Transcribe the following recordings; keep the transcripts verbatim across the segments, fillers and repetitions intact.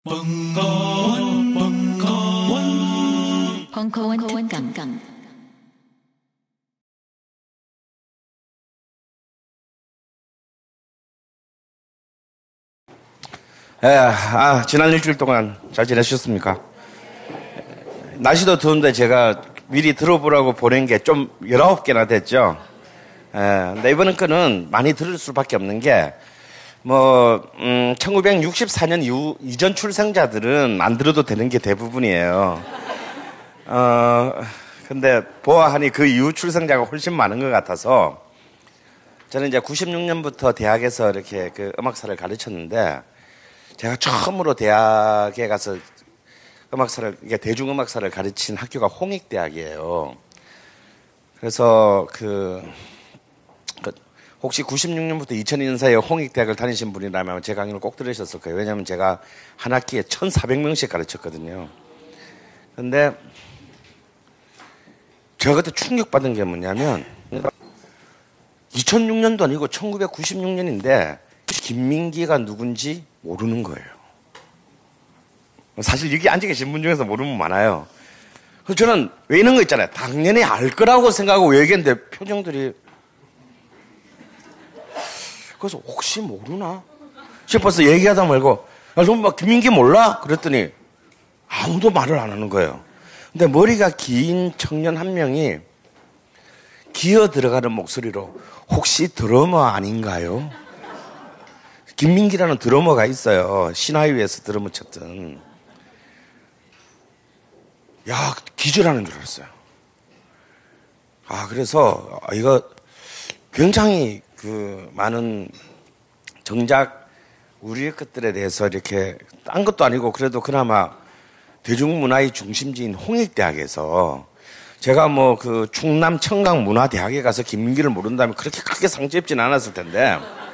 벙커원, 벙커원, 벙커원 특강. 예, 아, 지난 일주일 동안 잘 지내셨습니까? 날씨도 더운데 제가 미리 들어보라고 보낸 게 좀 열아홉 개나 됐죠. 예, 근데 이번 거는 많이 들을 수밖에 없는 게, 뭐, 음, 천구백육십사 년 이후, 이전 출생자들은 안 들어도 되는 게 대부분이에요. 어, 근데 보아하니 그 이후 출생자가 훨씬 많은 것 같아서, 저는 이제 구십육 년부터 대학에서 이렇게 그 음악사를 가르쳤는데, 제가 처음으로 대학에 가서 음악사를, 이게 대중음악사를 가르친 학교가 홍익대학이에요. 그래서 그, 그 혹시 구십육 년부터 이천이 년 사이에 홍익대학을 다니신 분이라면 제 강의를 꼭 들으셨을 거예요. 왜냐하면 제가 한 학기에 천사백 명씩 가르쳤거든요. 근데 제가 그때 충격받은 게 뭐냐면 이천육 년도 아니고 천구백구십육 년인데 김민기가 누군지 모르는 거예요. 사실 여기 앉아 계신 분 중에서 모르는 분 많아요. 그래서 저는 왜 이런 거 있잖아요. 당연히 알 거라고 생각하고 얘기했는데 표정들이, 그래서 혹시 모르나 싶어서 얘기하다 말고, 야, 너 막 김민기 몰라? 그랬더니 아무도 말을 안 하는 거예요. 근데 머리가 긴 청년 한 명이 기어 들어가는 목소리로, 혹시 드러머 아닌가요? 김민기라는 드러머가 있어요. 신화위에서 드러머 쳤던. 야, 기절하는 줄 알았어요. 아, 그래서 이거 굉장히 그 많은 정작 우리의 것들에 대해서 이렇게 딴 것도 아니고 그래도 그나마 대중문화의 중심지인 홍익대학에서 제가 뭐 그 충남 청강문화대학에 가서 김민기를 모른다면 그렇게 크게 상처 입지는 않았을 텐데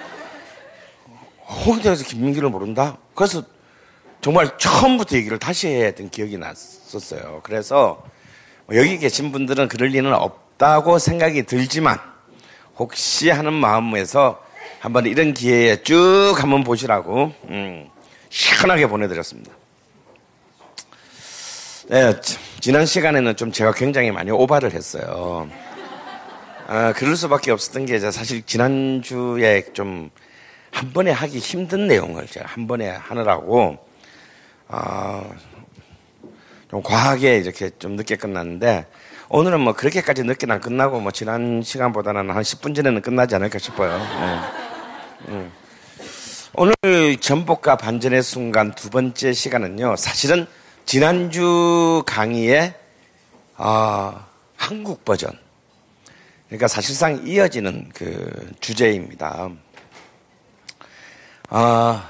홍익대학에서 김민기를 모른다? 그래서 정말 처음부터 얘기를 다시 해야 했던 기억이 났었어요. 그래서 여기 계신 분들은 그럴 리는 없다고 생각이 들지만 혹시 하는 마음에서 한번 이런 기회에 쭉 한번 보시라고 음, 시원하게 보내드렸습니다. 네, 지난 시간에는 좀 제가 굉장히 많이 오바를 했어요. 아, 그럴 수밖에 없었던 게 사실 지난주에 좀 한 번에 하기 힘든 내용을 제가 한 번에 하느라고 아, 좀 과하게 이렇게 좀 늦게 끝났는데 오늘은 뭐 그렇게까지 늦게는 안 끝나고 뭐 지난 시간보다는 한 십 분 전에는 끝나지 않을까 싶어요. 네. 음. 오늘 전복과 반전의 순간 두 번째 시간은요, 사실은 지난주 강의의 어, 한국 버전, 그러니까 사실상 이어지는 그 주제입니다. 아,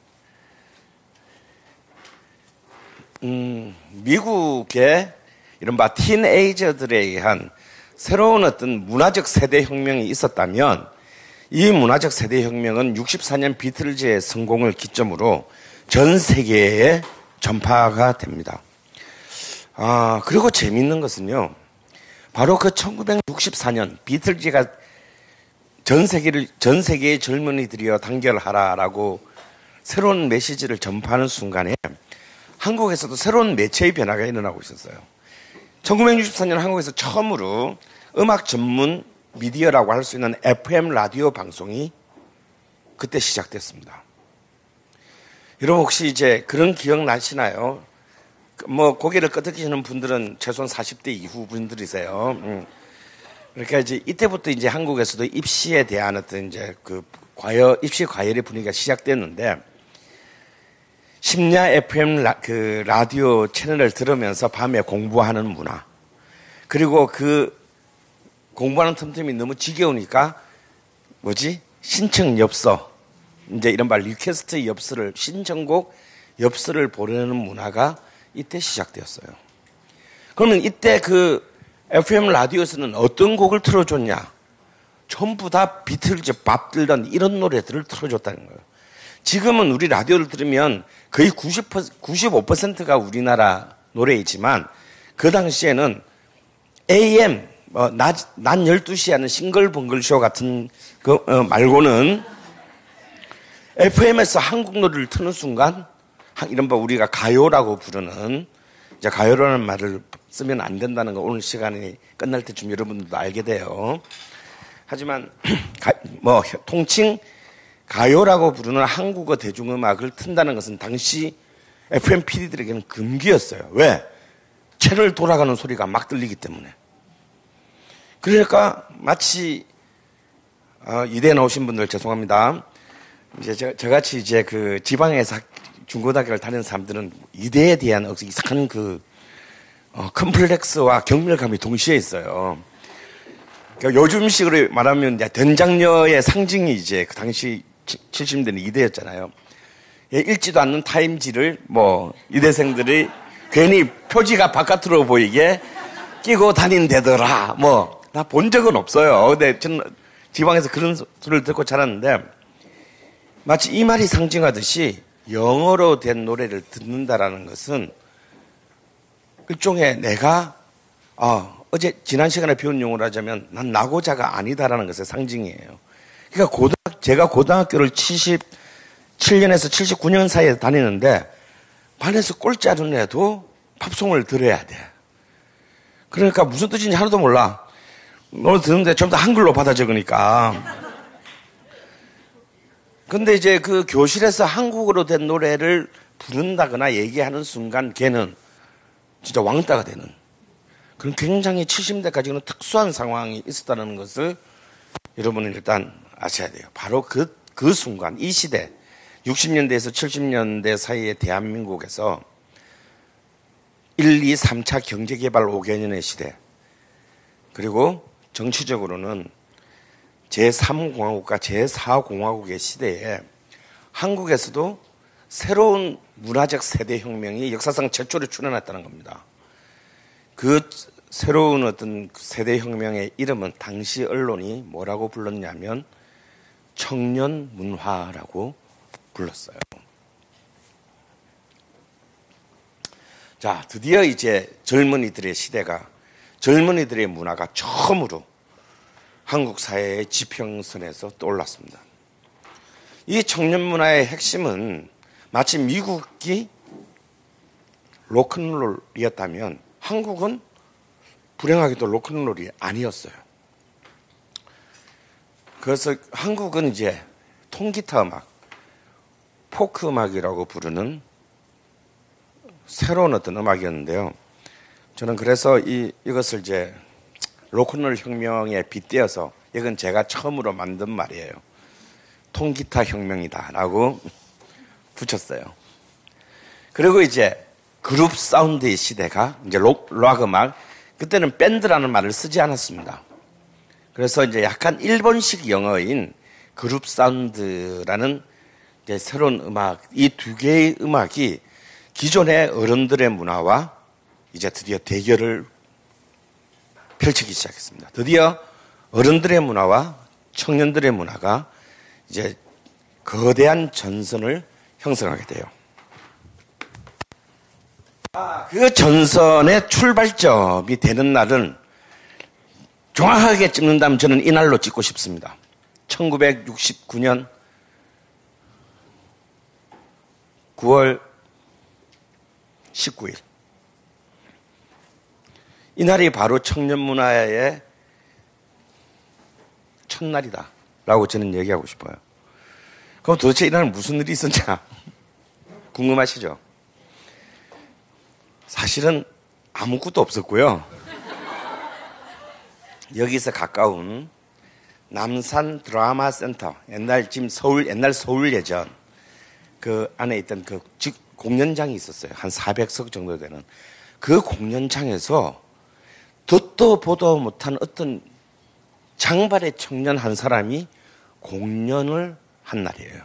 음, 미국의 이른바 티네이저들에 의한 새로운 어떤 문화적 세대혁명이 있었다면 이 문화적 세대혁명은 육십사 년 비틀즈의 성공을 기점으로 전 세계에 전파가 됩니다. 아, 그리고 재미있는 것은요, 바로 그 천구백육십사 년 비틀즈가 전 세계를, 전 세계의 젊은이들이여 단결하라라고 새로운 메시지를 전파하는 순간에 한국에서도 새로운 매체의 변화가 일어나고 있었어요. 천구백육십사 년 한국에서 처음으로 음악 전문 미디어라고 할 수 있는 에프엠 라디오 방송이 그때 시작됐습니다. 여러분 혹시 이제 그런 기억 나시나요? 뭐 고개를 끄덕이시는 분들은 최소한 사십 대 이후 분들이세요. 음. 그러니까 이제 이때부터 이제 한국에서도 입시에 대한 어떤 이제 그 과열, 입시 과열의 분위기가 시작됐는데 심야 에프엠 라, 그 라디오 채널을 들으면서 밤에 공부하는 문화, 그리고 그 공부하는 틈틈이 너무 지겨우니까 뭐지? 신청 엽서, 이제 이른바 리퀘스트 엽서를, 신청곡 엽서를 보내는 문화가 이때 시작되었어요. 그러면 이때 그 에프엠 라디오에서는 어떤 곡을 틀어줬냐? 전부 다 비틀즈, 밥 딜런 이런 노래들을 틀어줬다는 거예요. 지금은 우리 라디오를 들으면 거의 구십 퍼센트, 구십오 퍼센트가 우리나라 노래이지만 그 당시에는 에이엠, 뭐 낮, 낮 열두 시에 하는 싱글벙글쇼 같은 그 어, 말고는 에프엠에서 한국 노래를 트는 순간 이른바 우리가 가요라고 부르는, 이제 가요라는 말을 쓰면 안 된다는 거 오늘 시간이 끝날 때쯤 여러분들도 알게 돼요. 하지만 가, 뭐 통칭 가요라고 부르는 한국어 대중음악을 튼다는 것은 당시 에프엠 피디들에게는 금기였어요. 왜? 채널 돌아가는 소리가 막 들리기 때문에. 그러니까 마치 어, 이대에 나오신 분들 죄송합니다. 이제 저, 저같이 이제 그 지방에서 중고등학교를 다니는 사람들은 이대에 대한 이상한 그 어, 컴플렉스와 경멸감이 동시에 있어요. 그러니까 요즘식으로 말하면 이제 된장녀의 상징이 이제 그 당시 칠십 년대는 이대였잖아요. 예, 읽지도 않는 타임지를 뭐 이대생들이 괜히 표지가 바깥으로 보이게 끼고 다닌대더라. 뭐 나 본 적은 없어요. 근데 저는 지방에서 그런 소리를 듣고 자랐는데 마치 이 말이 상징하듯이 영어로 된 노래를 듣는다라는 것은 일종의 내가 어, 어제 지난 시간에 배운 용어로 하자면 난 나고자가 아니다라는 것의 상징이에요. 그러니까 고등 제가 고등학교를 칠십칠 년에서 칠십구 년 사이에 다니는데 반에서 꼴짜는 애도 팝송을 들어야 돼. 그러니까 무슨 뜻인지 하나도 몰라. 노래 듣는데 전부 다 한글로 받아 적으니까. 근데 이제 그 교실에서 한국어로 된 노래를 부른다거나 얘기하는 순간 걔는 진짜 왕따가 되는 그런 굉장히 칠십 년대까지는 특수한 상황이 있었다는 것을 여러분은 일단 아셔야 돼요. 바로 그, 그 순간, 이 시대, 육십 년대에서 칠십 년대 사이에 대한민국에서 일, 이, 삼 차 경제개발 오 개년의 시대, 그리고 정치적으로는 제삼 공화국과 제사 공화국의 시대에 한국에서도 새로운 문화적 세대혁명이 역사상 최초로 출현했다는 겁니다. 그 새로운 어떤 세대혁명의 이름은 당시 언론이 뭐라고 불렀냐면 청년문화라고 불렀어요. 자, 드디어 이제 젊은이들의 시대가, 젊은이들의 문화가 처음으로 한국 사회의 지평선에서 떠올랐습니다. 이 청년 문화의 핵심은 마치 미국이 로큰롤이었다면 한국은 불행하게도 로큰롤이 아니었어요. 그래서 한국은 이제 통기타 음악, 포크 음악이라고 부르는 새로운 어떤 음악이었는데요. 저는 그래서 이, 이것을 이제 로큰롤 혁명에 빗대어서 이건 제가 처음으로 만든 말이에요. 통기타 혁명이다라고 붙였어요. 그리고 이제 그룹 사운드의 시대가 이제 록, 락 음악, 그때는 밴드라는 말을 쓰지 않았습니다. 그래서 이제 약간 일본식 영어인 그룹 사운드라는 이제 새로운 음악, 이 두 개의 음악이 기존의 어른들의 문화와 이제 드디어 대결을 펼치기 시작했습니다. 드디어 어른들의 문화와 청년들의 문화가 이제 거대한 전선을 형성하게 돼요. 그 전선의 출발점이 되는 날은 정확하게 찍는다면 저는 이날로 찍고 싶습니다. 천구백육십구 년 구월 십구 일. 이날이 바로 청년 문화의 첫날이다 라고 저는 얘기하고 싶어요. 그럼 도대체 이날은 무슨 일이 있었냐 궁금하시죠? 사실은 아무것도 없었고요. 여기서 가까운 남산 드라마 센터, 옛날 지금 서울, 옛날 서울 예전 그 안에 있던 그 즉 공연장이 있었어요. 한 사백 석 정도 되는 그 공연장에서 듣도 보도 못한 어떤 장발의 청년 한 사람이 공연을 한 날이에요.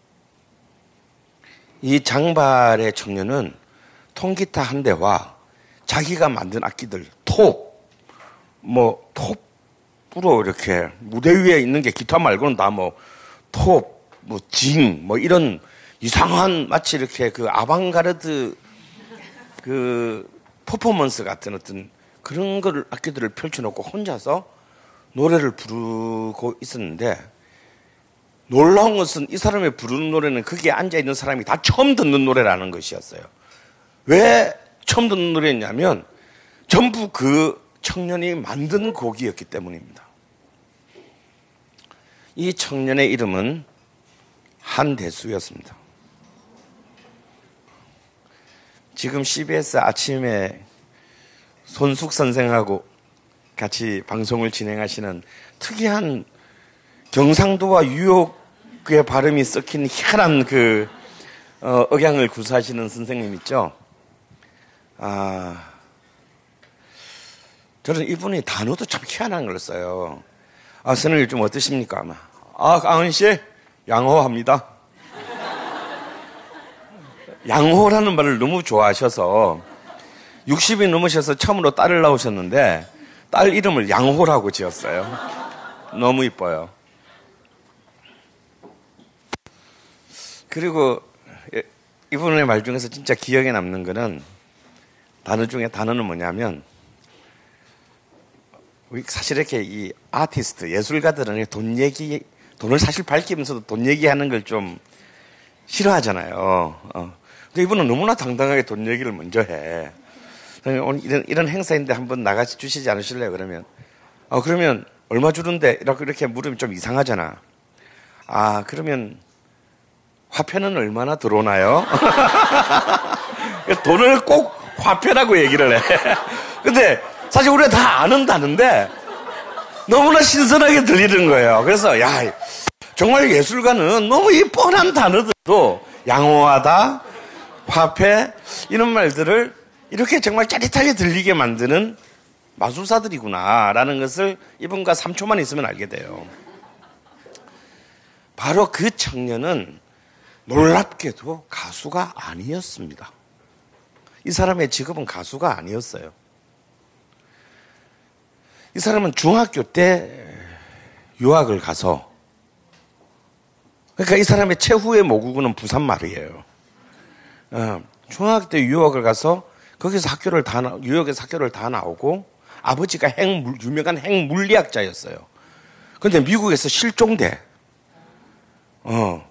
이 장발의 청년은 통기타 한 대와 자기가 만든 악기들, 톱, 뭐, 톱으로 이렇게 무대 위에 있는 게 기타 말고는 다 뭐, 톱, 뭐, 징, 뭐 이런 이상한 마치 이렇게 그 아방가르드 그 퍼포먼스 같은 어떤 그런 걸 악기들을 펼쳐놓고 혼자서 노래를 부르고 있었는데 놀라운 것은 이 사람이 부르는 노래는 거기에 앉아있는 사람이 다 처음 듣는 노래라는 것이었어요. 왜 처음 듣는 노래였냐면 전부 그 청년이 만든 곡이었기 때문입니다. 이 청년의 이름은 한대수였습니다. 지금 씨비에스 아침에 손숙 선생하고 같이 방송을 진행하시는 특이한 경상도와 뉴욕의 발음이 섞인 희한한 그 어, 억양을 구사하시는 선생님 있죠? 아, 저는 이분이 단어도 참 희한한 걸 써요. 아, 선생님 좀 어떠십니까? 아마. 아, 강은 씨, 양호합니다. 양호라는 말을 너무 좋아하셔서 육십이 넘으셔서 처음으로 딸을 낳으셨는데 딸 이름을 양호라고 지었어요. 너무 이뻐요. 그리고 이분의 말 중에서 진짜 기억에 남는 거는 단어 중에 단어는 뭐냐면 사실 이렇게 이 아티스트, 예술가들은 돈 얘기, 돈을 사실 밝히면서도 돈 얘기하는 걸 좀 싫어하잖아요. 어. 근데 이분은 너무나 당당하게 돈 얘기를 먼저 해. 오늘 이런, 이런 행사인데 한번 나가시 주시지 않으실래요? 그러면. 어, 그러면 얼마 주는데? 이렇게, 이렇게 물으면 좀 이상하잖아. 아, 그러면 화폐는 얼마나 들어오나요? 돈을 꼭 화폐라고 얘기를 해. 근데 사실 우리가 다 아는다는데 너무나 신선하게 들리는 거예요. 그래서 야, 정말 예술가는 너무 이 뻔한 단어들도 양호하다, 화폐 이런 말들을 이렇게 정말 짜릿하게 들리게 만드는 마술사들이구나라는 것을 이분과 삼 초만 있으면 알게 돼요. 바로 그 청년은 놀랍게도 가수가 아니었습니다. 이 사람의 직업은 가수가 아니었어요. 이 사람은 중학교 때 유학을 가서, 그러니까 이 사람의 최후의 모국은 부산 말이에요. 어, 중학교 때 유학을 가서 거기서 학교를 다, 뉴욕에서 학교를 다 나오고 아버지가 핵, 유명한 핵물리학자였어요. 근데 미국에서 실종돼. 어.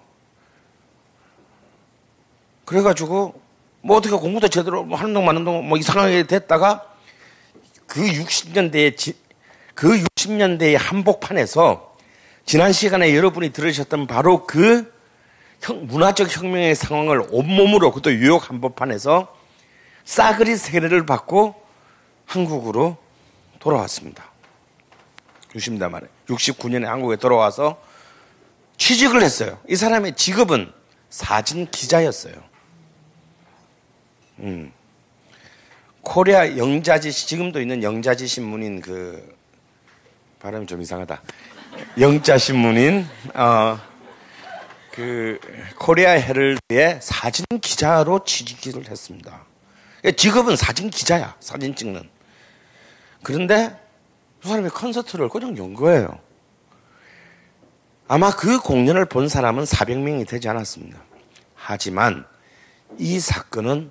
그래가지고 뭐 어떻게 공부도 제대로 하는 동 마는 동 뭐 이상하게 됐다가 그 육십 년대에 지, 그 육십 년대의 한복판에서 지난 시간에 여러분이 들으셨던 바로 그 형, 문화적 혁명의 상황을 온몸으로 그것도 뉴욕 한복판에서 싸그리 세례를 받고 한국으로 돌아왔습니다. 육십 년 만에 육십구 년에 한국에 돌아와서 취직을 했어요. 이 사람의 직업은 사진 기자였어요. 음. 코리아 영자지, 지금도 있는 영자지 신문인 그, 발음이 좀 이상하다. 영자 신문인, 어, 그, 코리아 헤럴드의 사진 기자로 취직을 했습니다. 직업은 사진 기자야, 사진 찍는. 그런데 그 사람이 콘서트를 그냥 연 거예요. 아마 그 공연을 본 사람은 사백 명이 되지 않았습니다. 하지만 이 사건은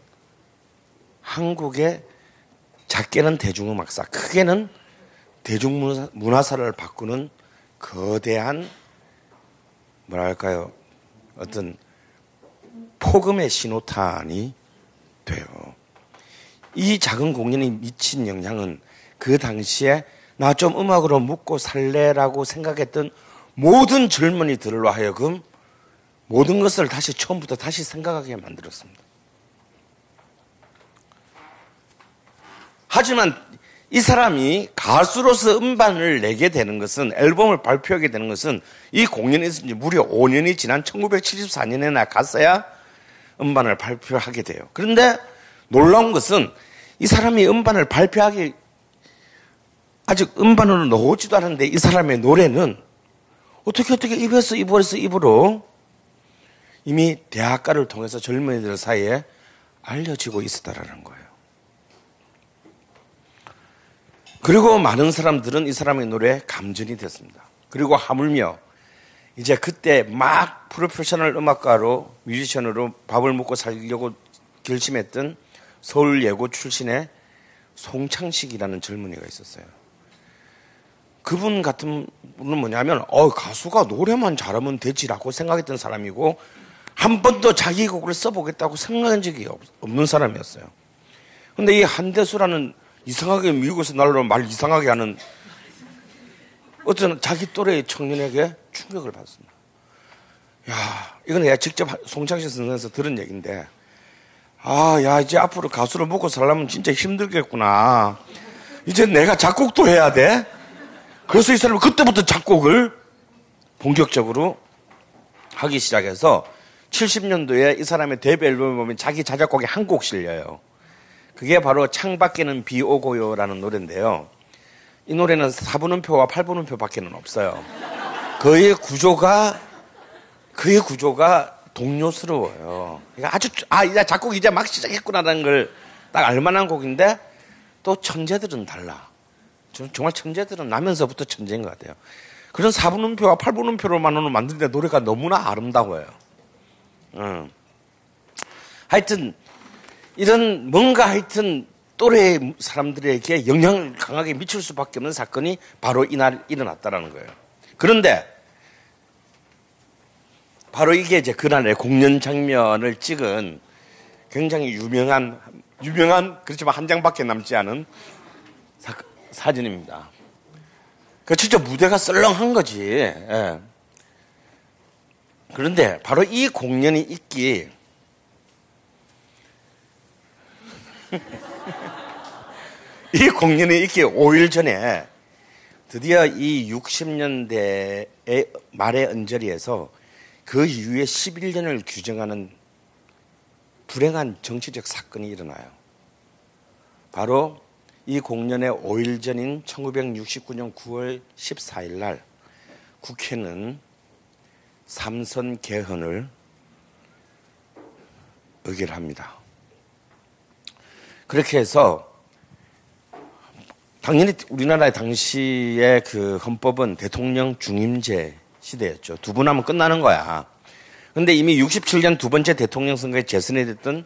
한국의 작게는 대중음악사, 크게는 대중문화사를 바꾸는 거대한 뭐랄까요, 어떤 폭음의 신호탄이 돼요. 이 작은 공연이 미친 영향은 그 당시에 나 좀 음악으로 묵고 살래라고 생각했던 모든 젊은이들로 하여금 모든 것을 다시 처음부터 다시 생각하게 만들었습니다. 하지만 이 사람이 가수로서 음반을 내게 되는 것은, 앨범을 발표하게 되는 것은 이 공연이 있은 지 무려 오 년이 지난 천구백칠십사 년에나 갔어야 음반을 발표하게 돼요. 그런데 놀라운 것은 이 사람이 음반을 발표하기, 아직 음반으로 나오지도 않았는데 이 사람의 노래는 어떻게 어떻게 입에서 입으로서 입으로 이미 대학가를 통해서 젊은이들 사이에 알려지고 있었다라는 거예요. 그리고 많은 사람들은 이 사람의 노래에 감전이 됐습니다. 그리고 하물며 이제 그때 막 프로페셔널 음악가로, 뮤지션으로 밥을 먹고 살려고 결심했던 서울예고 출신의 송창식이라는 젊은이가 있었어요. 그분 같은 분은 뭐냐면 어 가수가 노래만 잘하면 되지라고 생각했던 사람이고 한 번도 자기 곡을 써보겠다고 생각한 적이 없, 없는 사람이었어요. 근데 이 한대수라는 이상하게 미국에서 날로 말 이상하게 하는 어떤 자기 또래의 청년에게 충격을 받았습니다. 야, 이건 내가 직접 송창식 선생님에서 들은 얘기인데, 아, 야, 이제 앞으로 가수를 먹고 살려면 진짜 힘들겠구나. 이제 내가 작곡도 해야 돼? 그래서 이 사람은 그때부터 작곡을 본격적으로 하기 시작해서 칠십 년도에 이 사람의 데뷔 앨범을 보면 자기 자작곡이 한 곡 실려요. 그게 바로 창밖에는 비 오고요라는 노래인데요. 이 노래는 사 분음표와 팔 분음표밖에는 없어요. 그의 구조가 그의 구조가 동요스러워요. 그러니까 아주 아 이제 작곡 이제 막 시작했구나라는 걸 딱 알만한 곡인데 또 천재들은 달라. 정말 천재들은 나면서부터 천재인 것 같아요. 그런 사 분음표와 팔 분음표로만으로 만드는데 노래가 너무나 아름다워요. 음. 하여튼 이런 뭔가 하여튼 또래 사람들에게 영향을 강하게 미칠 수밖에 없는 사건이 바로 이날 일어났다라는 거예요. 그런데 바로 이게 이제 그날의 공연 장면을 찍은 굉장히 유명한 유명한 그렇지만 한 장밖에 남지 않은 사, 사진입니다. 그 진짜 무대가 썰렁한 거지. 예. 그런데 바로 이 공연이 있기 이 공연이 있기 오 일 전에 드디어 이 육십 년대의 말의 언저리에서 그 이후에 십일 년을 규정하는 불행한 정치적 사건이 일어나요. 바로 이 공연의 오 일 전인 천구백육십구 년 구월 십사일 날 국회는 삼선 개헌을 의결합니다. 그렇게 해서 당연히 우리나라의 당시의 그 헌법은 대통령 중임제 시대였죠. 두 분 하면 끝나는 거야. 근데 이미 육십칠 년 두 번째 대통령 선거에 재선이 됐던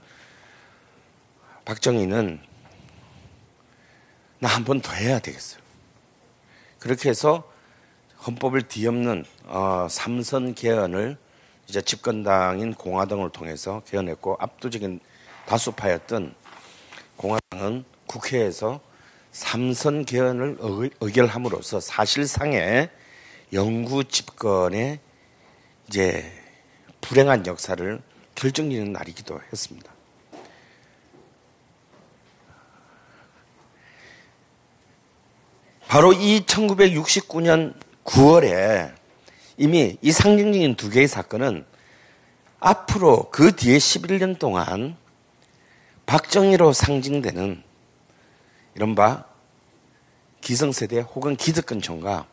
박정희는 나 한 번 더 해야 되겠어요. 그렇게 해서 헌법을 뒤엎는 어, 삼선 개헌을 이제 집권당인 공화당을 통해서 개헌했고 압도적인 다수파였던 공화당은 국회에서 삼선 개헌을 의결함으로써 사실상의 영구 집권의 이제 불행한 역사를 결정짓는 날이기도 했습니다. 바로 이 천구백육십구 년 구월에 이미 이 상징적인 두 개의 사건은 앞으로 그 뒤에 십일 년 동안 박정희로 상징되는 이른바 기성세대 혹은 기득권층과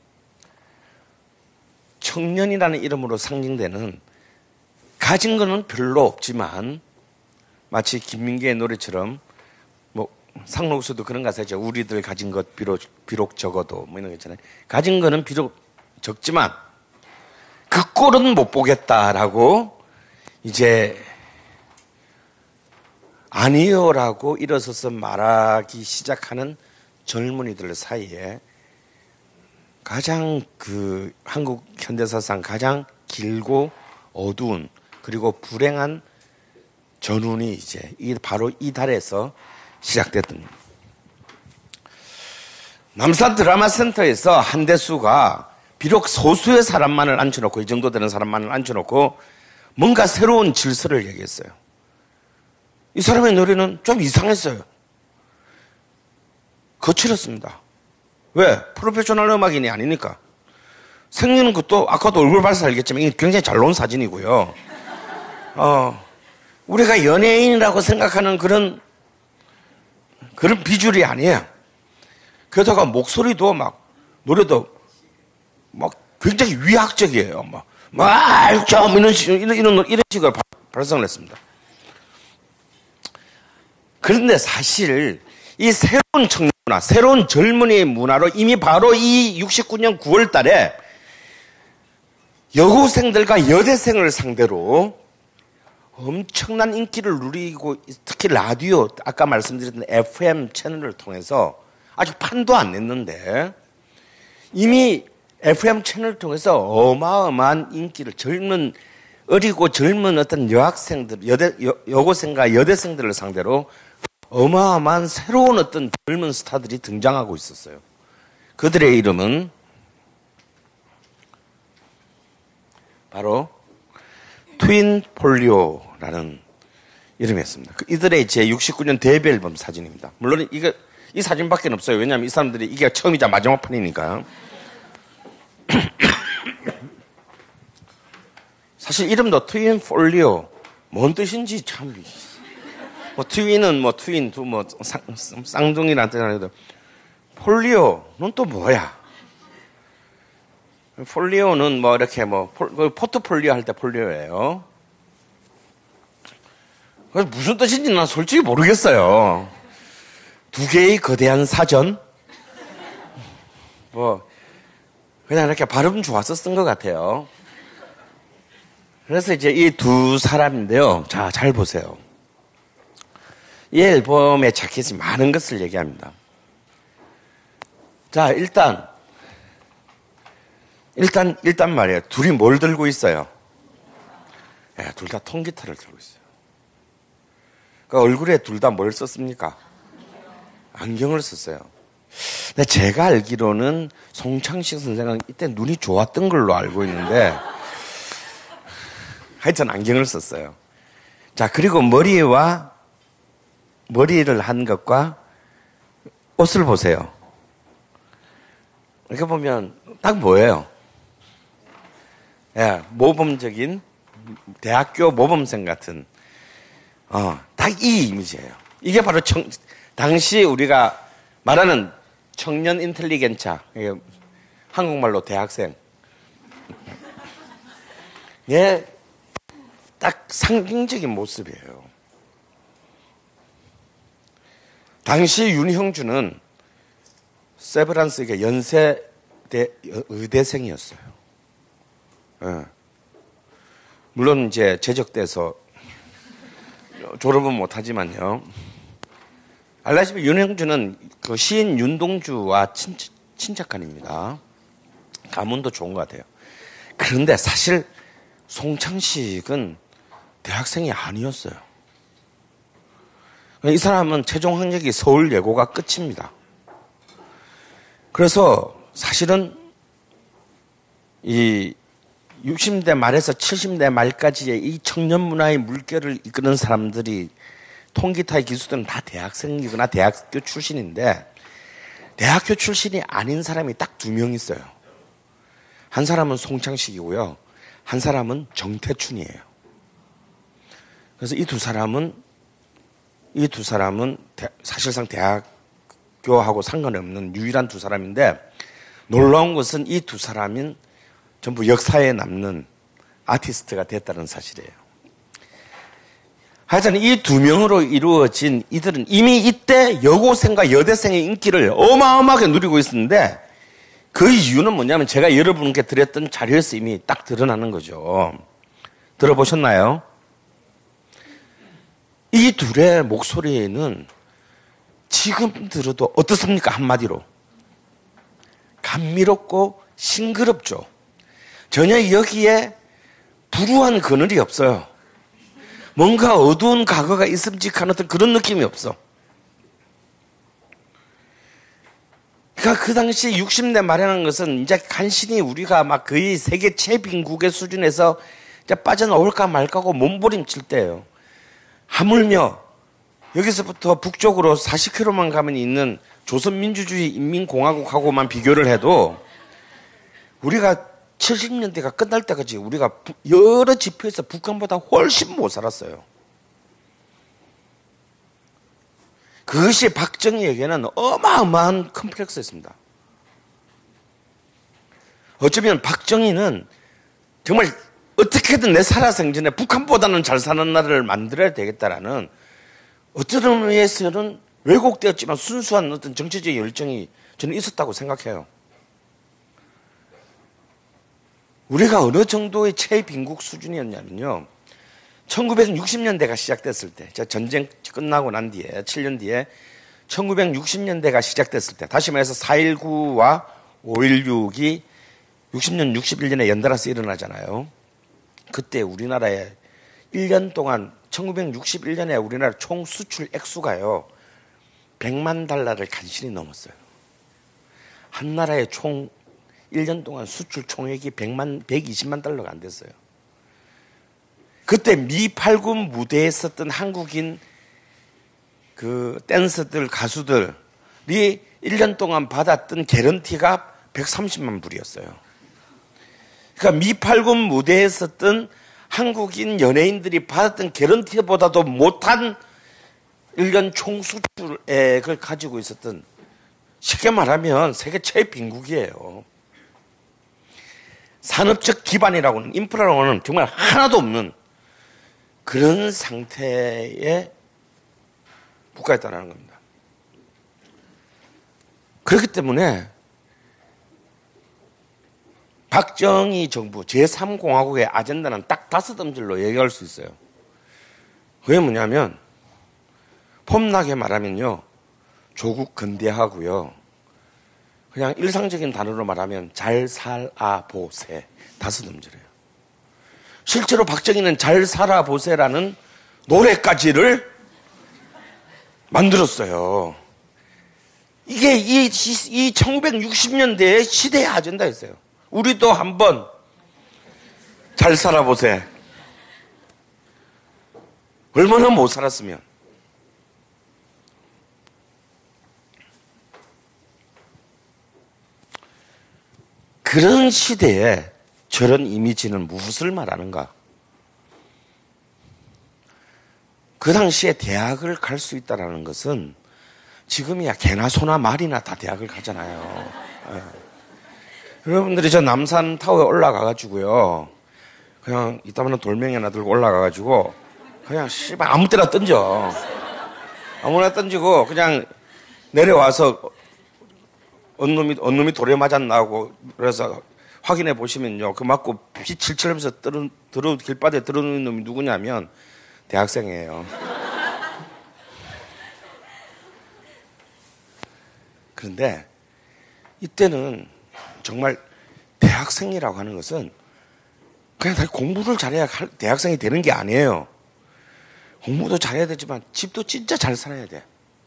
청년이라는 이름으로 상징되는 가진 거는 별로 없지만 마치 김민기의 노래처럼 뭐 상록수도 그런 가사죠. 우리들 가진 것 비록, 비록 적어도 뭐 이런 거 있잖아요. 가진 거는 비록 적지만 그 꼴은 못 보겠다라고 이제 아니요라고 일어서서 말하기 시작하는 젊은이들 사이에 가장 그 한국 현대사상 가장 길고 어두운 그리고 불행한 전운이 이제 이 바로 이 달에서 시작됐던 남산 드라마 센터에서 한대수가 비록 소수의 사람만을 앉혀놓고 이 정도 되는 사람만을 앉혀놓고 뭔가 새로운 질서를 얘기했어요. 이 사람의 노래는 좀 이상했어요. 거칠었습니다. 왜? 프로페셔널 음악인이 아니니까. 생기는 것도 아까도 얼굴 봐서 알겠지만 이게 굉장히 잘 나온 사진이고요. 어, 우리가 연예인이라고 생각하는 그런 그런 비주얼이 아니에요. 게다가 목소리도 막 노래도 막 굉장히 위학적이에요. 막 말좀 이런 식 이런 이런 이런 식으로 발성을 했습니다. 그런데 사실 이 새로운 청년 문화, 새로운 젊은이의 문화로 이미 바로 이 육십구 년 구월 달에 여고생들과 여대생을 상대로 엄청난 인기를 누리고 특히 라디오, 아까 말씀드렸던 에프엠 채널을 통해서 아직 판도 안 냈는데 이미 에프엠 채널을 통해서 어마어마한 인기를 젊은 어리고 젊은 어떤 여학생들, 여대, 여, 여고생과 여대생들을 상대로 어마어마한 새로운 어떤 젊은 스타들이 등장하고 있었어요. 그들의 이름은 바로 트윈 폴리오라는 이름이었습니다. 이들의 제육십구 년 데뷔 앨범 사진입니다. 물론 이게 이 사진밖에 없어요. 왜냐하면 이 사람들이 이게 처음이자 마지막 판이니까. 사실 이름도 트윈 폴리오 뭔 뜻인지 참. 뭐 트윈은 뭐 트윈 두 뭐 쌍둥이란 뜻이라도 폴리오는 또 뭐야? 폴리오는 뭐 이렇게 뭐 포트폴리오 할 때 폴리오예요. 그래서 무슨 뜻인지 난 솔직히 모르겠어요. 두 개의 거대한 사전? 뭐, 그냥 이렇게 발음 좋아서 쓴 것 같아요. 그래서 이제 이 두 사람인데요. 자, 잘 보세요. 이 앨범의 자켓이 많은 것을 얘기합니다. 자, 일단, 일단, 일단 말이에요. 둘이 뭘 들고 있어요? 네, 둘 다 통기타를 들고 있어요. 그 얼굴에 둘 다 뭘 썼습니까? 안경을 썼어요. 근데 제가 알기로는 송창식 선생은 이때 눈이 좋았던 걸로 알고 있는데 하여튼 안경을 썼어요. 자, 그리고 머리와 머리를 한 것과 옷을 보세요. 이렇게 보면 딱 뭐예요? 예, 모범적인 대학교 모범생 같은 어, 딱 이 이미지예요. 이게 바로 청, 당시 우리가 말하는 청년 인텔리겐차, 한국말로 대학생. 예, 딱 상징적인 모습이에요. 당시 윤형주는 세브란스의 연세대 의대생이었어요. 예. 물론 이제 제적돼서 졸업은 못하지만요. 알다시피 윤형주는 그 시인 윤동주와 친, 친척간입니다. 가문도 좋은 것 같아요. 그런데 사실 송창식은 대학생이 아니었어요. 이 사람은 최종 학력이 서울예고가 끝입니다. 그래서 사실은 이 육십 대 말에서 칠십 대 말까지의 이 청년 문화의 물결을 이끄는 사람들이 통기타의 기수들은 다 대학생이거나 대학교 출신인데 대학교 출신이 아닌 사람이 딱 두 명 있어요. 한 사람은 송창식이고요. 한 사람은 정태춘이에요. 그래서 이 두 사람은 이 두 사람은 대, 사실상 대학교하고 상관없는 유일한 두 사람인데 놀라운 것은 이 두 사람은 전부 역사에 남는 아티스트가 됐다는 사실이에요. 하여튼 이 두 명으로 이루어진 이들은 이미 이때 여고생과 여대생의 인기를 어마어마하게 누리고 있었는데 그 이유는 뭐냐면 제가 여러분께 드렸던 자료에서 이미 딱 드러나는 거죠. 들어보셨나요? 이 둘의 목소리는 지금 들어도 어떻습니까? 한마디로. 감미롭고 싱그럽죠. 전혀 여기에 불우한 그늘이 없어요. 뭔가 어두운 과거가 있음직한 어떤 그런 느낌이 없어. 그러니까 그 당시 육십 대 말이라는 것은 이제 간신히 우리가 막 거의 세계 최빈국의 수준에서 이제 빠져나올까 말까고 몸부림칠 때예요. 하물며 여기서부터 북쪽으로 사십 킬로미터만 가면 있는 조선민주주의 인민공화국하고만 비교를 해도 우리가 칠십 년대가 끝날 때까지 우리가 여러 지표에서 북한보다 훨씬 못 살았어요. 그것이 박정희에게는 어마어마한 컴플렉스였습니다. 어쩌면 박정희는 정말 어떻게든 내 살아생전에 북한보다는 잘 사는 나라를 만들어야 되겠다라는 어떤 의미에서는 왜곡되었지만 순수한 어떤 정치적 열정이 저는 있었다고 생각해요. 우리가 어느 정도의 최빈국 수준이었냐면요. 천구백육십 년대가 시작됐을 때, 전쟁 끝나고 난 뒤에, 칠 년 뒤에 천구백육십 년대가 시작됐을 때, 다시 말해서 사 일구와 오일육이 육십 년, 육십일 년에 연달아서 일어나잖아요. 그때 우리나라에 일 년 동안 천구백육십일 년에 우리나라 총 수출 액수가요. 백만 달러를 간신히 넘었어요. 한 나라의 총 일 년 동안 수출 총액이 백만, 백이십만 달러가 안 됐어요. 그때 미 팔군 무대에 섰던 한국인 그 댄서들, 가수들이 일 년 동안 받았던 개런티가 백삼십만 불이었어요. 그러니까 미 팔군 무대에 섰던 한국인 연예인들이 받았던 개런티보다도 못한 일 년 총수출액을 가지고 있었던, 쉽게 말하면 세계 최애 빈국이에요. 산업적 기반이라고는, 인프라라고는 정말 하나도 없는 그런 상태의 국가였다는 겁니다. 그렇기 때문에 박정희 정부 제삼 공화국의 아젠다는 딱 다섯 음절로 얘기할 수 있어요. 그게 뭐냐면 폼나게 말하면요, 조국 근대화고요. 그냥 일상적인 단어로 말하면 잘 살아 보세, 다섯 음절이에요. 실제로 박정희는 잘 살아 보세라는 노래까지를 만들었어요. 이게 이, 이 천구백육십 년대의 시대의 아젠다였어요. 우리도 한번 잘 살아보세. 얼마나 못 살았으면. 그런 시대에 저런 이미지는 무엇을 말하는가? 그 당시에 대학을 갈 수 있다는 것은 지금이야 개나 소나 말이나 다 대학을 가잖아요. 네. 여러분들이 저 남산 타워에 올라가가지고요, 그냥 이따만한 돌멩이 하나 들고 올라가가지고 그냥 씨발 아무 때나 던져. 아무나 던지고 그냥 내려와서 어느 놈이, 어느 놈이 돌에 맞았나 하고, 그래서 확인해 보시면요, 그 맞고 피 칠칠 하면서 들어, 들어, 길바닥에 들어오는 놈이 누구냐면 대학생이에요. 그런데 이때는 정말 대학생이라고 하는 것은 그냥 다 공부를 잘해야 대학생이 되는 게 아니에요. 공부도 잘해야 되지만 집도 진짜 잘 살아야 돼.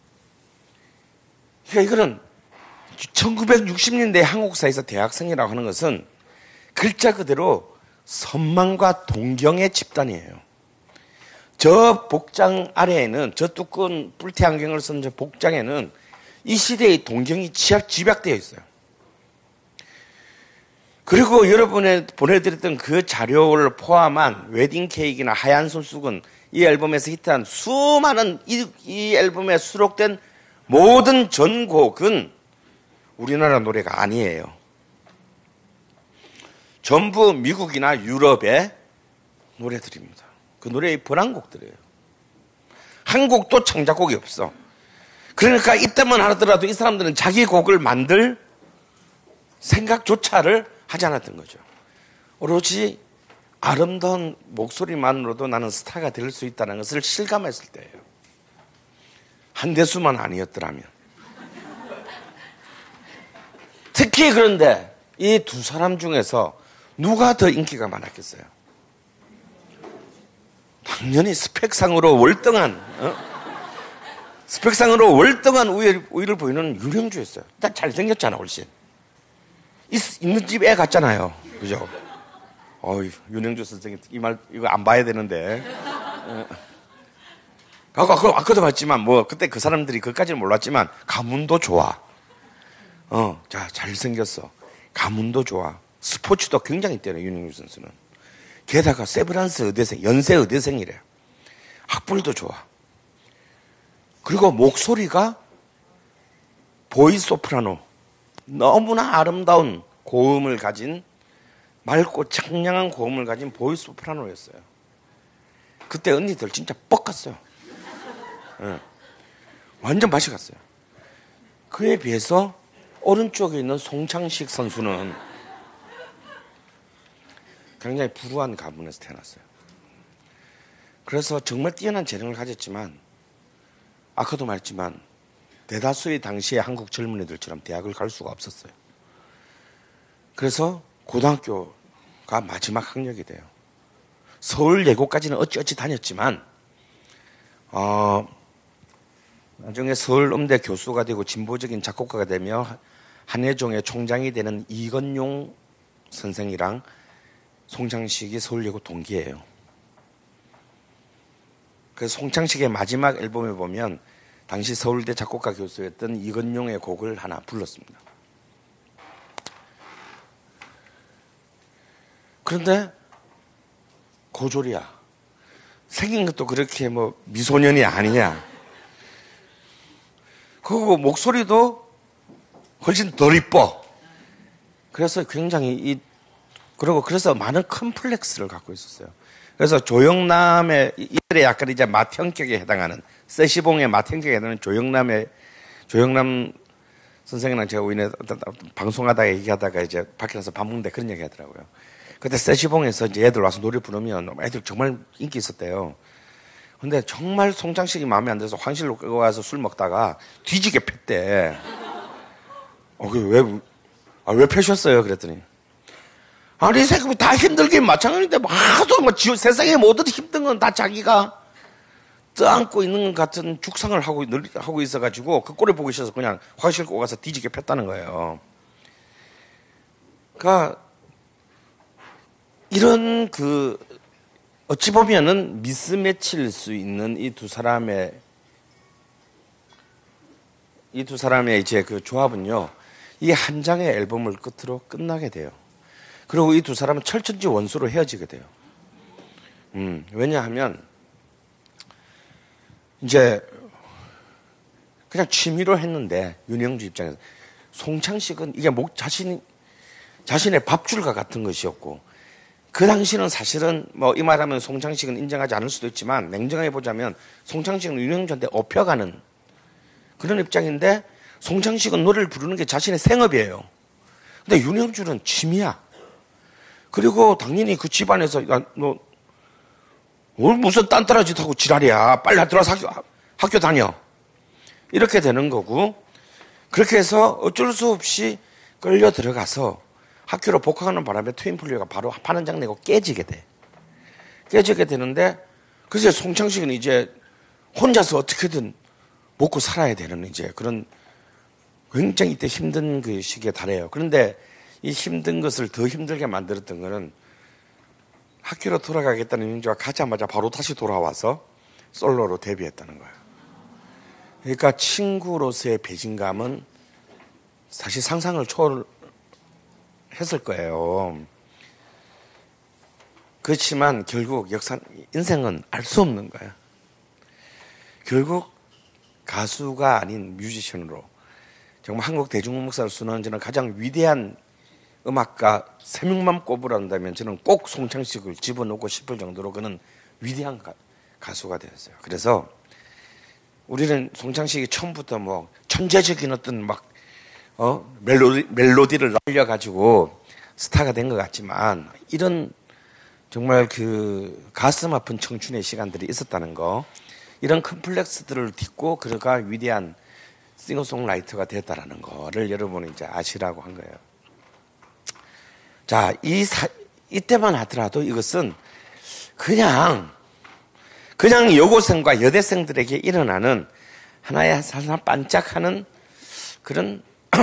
그러니까 이거는 천구백육십 년대 한국사에서 대학생이라고 하는 것은 글자 그대로 선망과 동경의 집단이에요. 저 복장 아래에는, 저 두꺼운 뿔테 안경을 쓴 저 복장에는 이 시대의 동경이 집약되어 있어요. 그리고 여러분에 보내드렸던 그 자료를 포함한 웨딩 케이크나 하얀 손수건, 이 앨범에서 히트한 수많은 이, 이 앨범에 수록된 모든 전곡은 우리나라 노래가 아니에요. 전부 미국이나 유럽의 노래들입니다. 그 노래의 번안곡들이에요. 한 곡도 창작곡이 없어. 그러니까 이때만 하더라도 이 사람들은 자기 곡을 만들 생각조차를 하지 않았던 거죠. 오로지 아름다운 목소리만으로도 나는 스타가 될 수 있다는 것을 실감했을 때예요. 한대수만 아니었더라면. 특히 그런데 이 두 사람 중에서 누가 더 인기가 많았겠어요? 당연히 스펙상으로 월등한, 어? 스펙상으로 월등한 우위를, 우위를 보이는 유령주였어요. 일단 잘생겼잖아, 훨씬. 있, 있는 집 애 같잖아요. 그죠? 어이, 윤영주 선생님, 이 말, 이거 안 봐야 되는데. 어. 아까, 아까도 봤지만, 뭐, 그때 그 사람들이 그까지는 몰랐지만, 가문도 좋아. 어, 자, 잘생겼어. 가문도 좋아. 스포츠도 굉장히 뛰어요, 윤영주 선수는. 게다가 세브란스 의대생, 연세 의대생이래. 학벌도 좋아. 그리고 목소리가 보이스 소프라노. 너무나 아름다운 고음을 가진, 맑고 청량한 고음을 가진 보이스 소프라노였어요. 그때 언니들 진짜 뻑갔어요. 네. 완전 맛이 갔어요. 그에 비해서 오른쪽에 있는 송창식 선수는 굉장히 불우한 가문에서 태어났어요. 그래서 정말 뛰어난 재능을 가졌지만, 아까도 말했지만 대다수의 당시의 한국 젊은이들처럼 대학을 갈 수가 없었어요. 그래서 고등학교가 마지막 학력이 돼요. 서울예고까지는 어찌어찌 다녔지만 어, 나중에 서울음대 교수가 되고 진보적인 작곡가가 되며 한예종의 총장이 되는 이건용 선생이랑 송창식이 서울예고 동기예요. 그래서 송창식의 마지막 앨범에 보면 당시 서울대 작곡가 교수였던 이건용의 곡을 하나 불렀습니다. 그런데 고졸이야. 생긴 것도 그렇게 뭐 미소년이 아니냐. 그리고 목소리도 훨씬 덜 이뻐. 그래서 굉장히 이 그리고 그래서 많은 컴플렉스를 갖고 있었어요. 그래서 조영남의 이들의 약간 이제 맏형격에 해당하는 세시봉의 맏형격에 해당하는 조영남의 조영남 선생이랑 제가 우연히 방송하다가 얘기하다가 이제 밖에 나서 밥 먹는데 그런 얘기 하더라고요. 그때 세시봉에서 이제 애들 와서 노래 부르면 애들 정말 인기 있었대요. 근데 정말 송창식이 마음에 안 들어서 화장실로 끌고 가서 술 먹다가 뒤지게 팼대. 어, 그 왜, 아, 왜 패셨어요? 그랬더니. 아니, 이 새끼 다 힘들긴 마찬가지인데, 뭐 하도 뭐 세상에 모든 힘든 건 다 자기가 떠안고 있는 것 같은 죽상을 하고, 하고 있어가지고, 그 꼴을 보기 싫어서 그냥 화장실 끌고 가서 뒤지게 팼다는 거예요. 그러니까, 이런 그, 어찌 보면은 미스매치일 수 있는 이 두 사람의, 이 두 사람의 이제 그 조합은요, 이 한 장의 앨범을 끝으로 끝나게 돼요. 그리고 이 두 사람은 철천지 원수로 헤어지게 돼요. 음, 왜냐하면, 이제, 그냥 취미로 했는데, 윤영주 입장에서. 송창식은 이게 목, 자신, 자신의 밥줄과 같은 것이었고, 그 당시는 사실은 뭐 이 말하면 송창식은 인정하지 않을 수도 있지만, 냉정하게 보자면, 송창식은 윤영주한테 업혀가는 그런 입장인데, 송창식은 노래를 부르는 게 자신의 생업이에요. 근데 윤영주는 취미야. 그리고 당연히 그 집안에서 야, 너 뭘 무슨 딴따라짓 하고 지랄이야. 빨리 들어와서 학교, 학교 다녀. 이렇게 되는 거고 그렇게 해서 어쩔 수 없이 끌려 들어가서 학교로 복학하는 바람에 트윈폴리오가 바로 판원장 내고 깨지게 돼. 깨지게 되는데 그래서 송창식은 이제 혼자서 어떻게든 먹고 살아야 되는 이제 그런 굉장히 이때 힘든 그 시기에 달해요. 그런데 이 힘든 것을 더 힘들게 만들었던 거는 학교로 돌아가겠다는 윤주가 가자마자 바로 다시 돌아와서 솔로로 데뷔했다는 거예요. 그러니까 친구로서의 배신감은 사실 상상을 초월했을 거예요. 그렇지만 결국 역사, 인생은 알 수 없는 거예요. 결국 가수가 아닌 뮤지션으로 정말 한국 대중음악사를 순환하는 가장 위대한 음악가 세 명만 꼽으란다면 저는 꼭 송창식을 집어넣고 싶을 정도로 그는 위대한 가, 가수가 되었어요. 그래서 우리는 송창식이 처음부터 뭐 천재적인 어떤 막 어? 멜로디, 멜로디를 날려가지고 스타가 된 것 같지만 이런 정말 그 가슴 아픈 청춘의 시간들이 있었다는 거, 이런 컴플렉스들을 딛고 그가 위대한 싱어송라이터가 됐다라는 거를 여러분이 이제 아시라고 한 거예요. 자, 이 사, 이때만 하더라도 이것은 그냥, 그냥 여고생과 여대생들에게 일어나는 하나의 살살 반짝하는 그런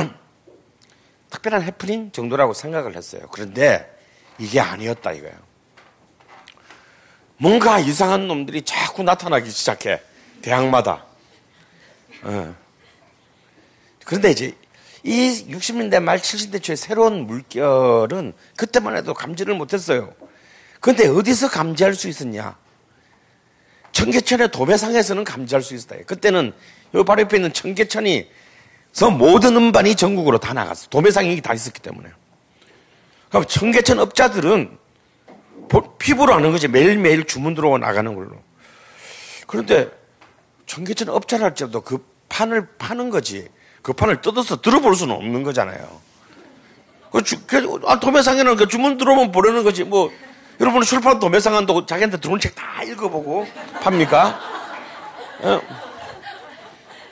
특별한 해프닝 정도라고 생각을 했어요. 그런데 이게 아니었다 이거예요. 뭔가 이상한 놈들이 자꾸 나타나기 시작해. 대학마다. 어. 그런데 이제 이 육십 년대 말 칠십 년대 초의 새로운 물결은 그때만 해도 감지를 못했어요. 그런데 어디서 감지할 수 있었냐? 청계천의 도매상에서는 감지할 수 있었다. 그때는 여기 바로 옆에 있는 청계천이 서 모든 음반이 전국으로 다 나갔어. 도매상이 다 있었기 때문에. 그럼 청계천 업자들은 피부로 하는 거지. 매일매일 주문 들어오고 나가는 걸로. 그런데 청계천 업자를 할지라도 그 판을 파는 거지. 그 판을 뜯어서 들어볼 수는 없는 거잖아요. 그 주, 그, 아, 도매상에는 그 주문 들어오면 보내는 거지. 뭐, 여러분은 출판 도매상 한다고 자기한테 들어온 책 다 읽어보고 팝니까? 예.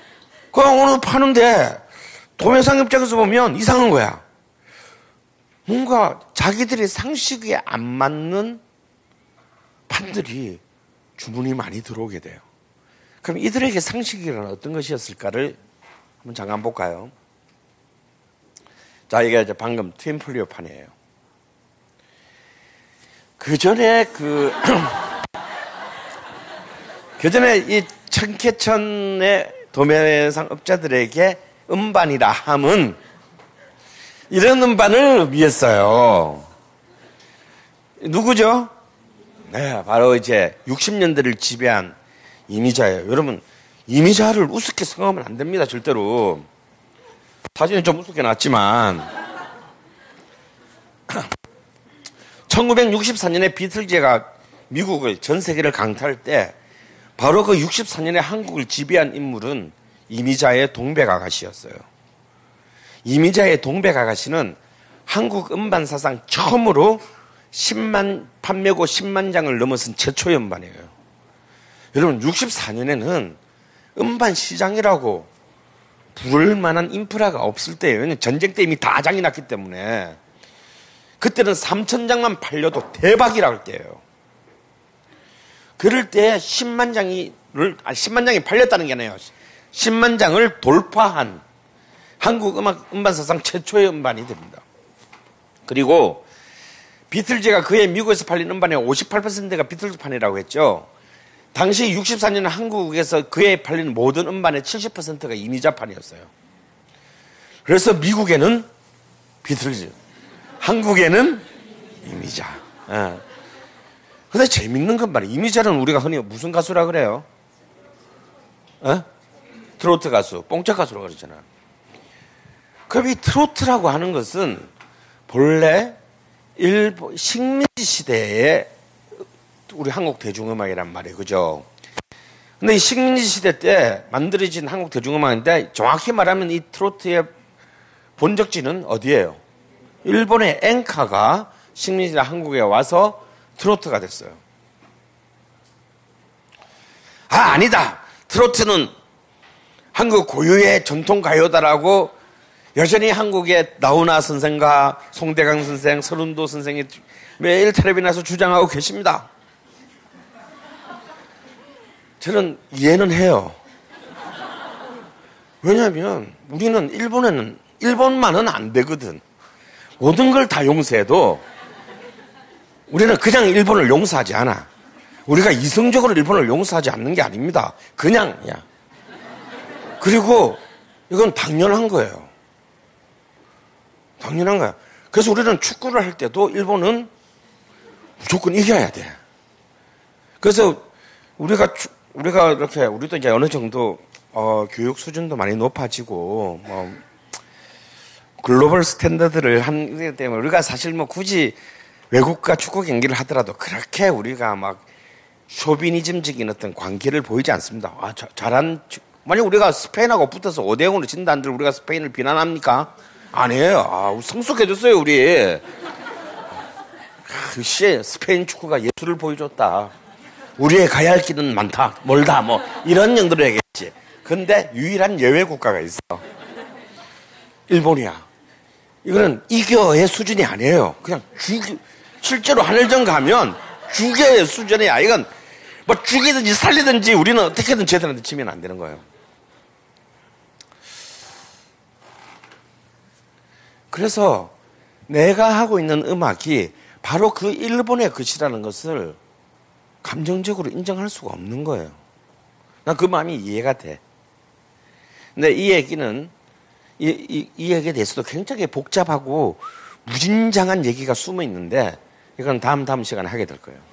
그 오늘 파는데 도매상 입장에서 보면 이상한 거야. 뭔가 자기들의 상식에 안 맞는 판들이 주문이 많이 들어오게 돼요. 그럼 이들에게 상식이란 어떤 것이었을까를 한번 잠깐 볼까요? 자, 이게 이제 방금 트윈폴리오 판이에요. 그 전에 그, 그 전에 이 청계천의 도매상 업자들에게 음반이라 함은 이런 음반을 의미했어요. 누구죠? 네, 바로 이제 육십 년대를 지배한 이미자예요. 여러분, 이미자를 우습게 생각하면 안 됩니다, 절대로. 사진은 좀 우습게 났지만. 천구백육십사 년에 비틀즈가 미국을, 전 세계를 강타할 때 바로 그 육십사 년에 한국을 지배한 인물은 이미자의 동백아가씨였어요. 이미자의 동백아가씨는 한국 음반 사상 처음으로 십만, 판매고 십만 장을 넘어선 최초의 음반이에요. 여러분, 육십사 년에는 음반 시장이라고 부를 만한 인프라가 없을 때예요. 왜냐면 전쟁 때 이미 다 장이 났기 때문에. 그때는 삼천 장만 팔려도 대박이라고 할 때예요. 그럴 때 십만 장이, 아, 십만 장이 팔렸다는 게 아니에요. 십만 장을 돌파한 한국 음악, 음반 사상 최초의 음반이 됩니다. 그리고 비틀즈가 그해 미국에서 팔린 음반의 오십팔 퍼센트가 비틀즈판이라고 했죠. 당시 육십사 년 한국에서 그해 팔린 모든 음반의 칠십 퍼센트가 이미자판이었어요. 그래서 미국에는 비틀즈, 한국에는 이미자. 예. 근데 재밌는 건 말이에요. 이미자는 우리가 흔히 무슨 가수라 그래요? 예? 트로트 가수, 뽕짝 가수라고 그러잖아요. 그럼 이 트로트라고 하는 것은 본래 일본 식민지 시대에 우리 한국 대중음악이란 말이에요. 그죠? 근데 이 식민지 시대 때 만들어진 한국 대중음악인데 정확히 말하면 이 트로트의 본적지는 어디예요? 일본의 엔카가 식민지 한국에 와서 트로트가 됐어요. 아, 아니다. 트로트는 한국 고유의 전통 가요다라고 여전히 한국의 나훈아 선생과 송대강 선생, 서른도 선생이 매일 텔레비에 나서 주장하고 계십니다. 저는 이해는 해요. 왜냐하면 우리는 일본에는 일본만은 안 되거든. 모든 걸 다 용서해도 우리는 그냥 일본을 용서하지 않아. 우리가 이성적으로 일본을 용서하지 않는 게 아닙니다. 그냥이야. 그리고 이건 당연한 거예요. 당연한 거야. 그래서 우리는 축구를 할 때도 일본은 무조건 이겨야 돼. 그래서 우리가 우리가 이렇게 우리도 이제 어느 정도 어, 교육 수준도 많이 높아지고 뭐 글로벌 스탠더드를 하기 때문에 우리가 사실 뭐 굳이 외국과 축구 경기를 하더라도 그렇게 우리가 막 쇼비니즘적인 어떤 관계를 보이지 않습니다. 아, 자, 잘한 만약 우리가 스페인하고 붙어서 오 대 영으로 진다 한들 우리가 스페인을 비난합니까? 아니에요. 아, 성숙해졌어요, 우리. 글쎄, 스페인 축구가 예술을 보여줬다. 우리의 가야 할 길은 많다, 멀다, 뭐, 이런 정도로 얘기했지. 근데 유일한 예외 국가가 있어. 일본이야. 이거는 이겨의 수준이 아니에요. 그냥 죽, 실제로 하늘전 가면 죽여의 수준이야. 이건 뭐 죽이든지 살리든지 우리는 어떻게든 쟤들한테 치면 안 되는 거예요. 그래서 내가 하고 있는 음악이 바로 그 일본의 것이라는 것을 감정적으로 인정할 수가 없는 거예요. 난 그 마음이 이해가 돼. 근데 이 얘기는 이, 이, 이 얘기에 대해서도 굉장히 복잡하고 무진장한 얘기가 숨어 있는데 이건 다음 다음 시간에 하게 될 거예요.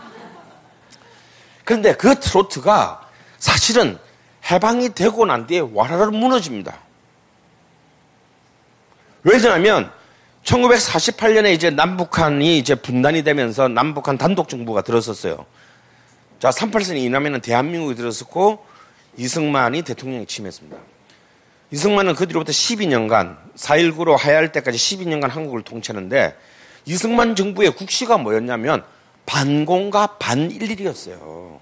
그런데 그 트로트가 사실은 해방이 되고 난 뒤에 와라라 무너집니다. 왜냐하면 천구백사십팔 년에 이제 남북한이 이제 분단이 되면서 남북한 단독 정부가 들었었어요. 자, 삼십팔 선이 이남에는 대한민국이 들었었고 이승만이 대통령이 취임했습니다. 이승만은 그 뒤로부터 십이 년간 사 일구로 하야할 때까지 십이 년간 한국을 통치했는데 이승만 정부의 국시가 뭐였냐면 반공과 반일일이었어요.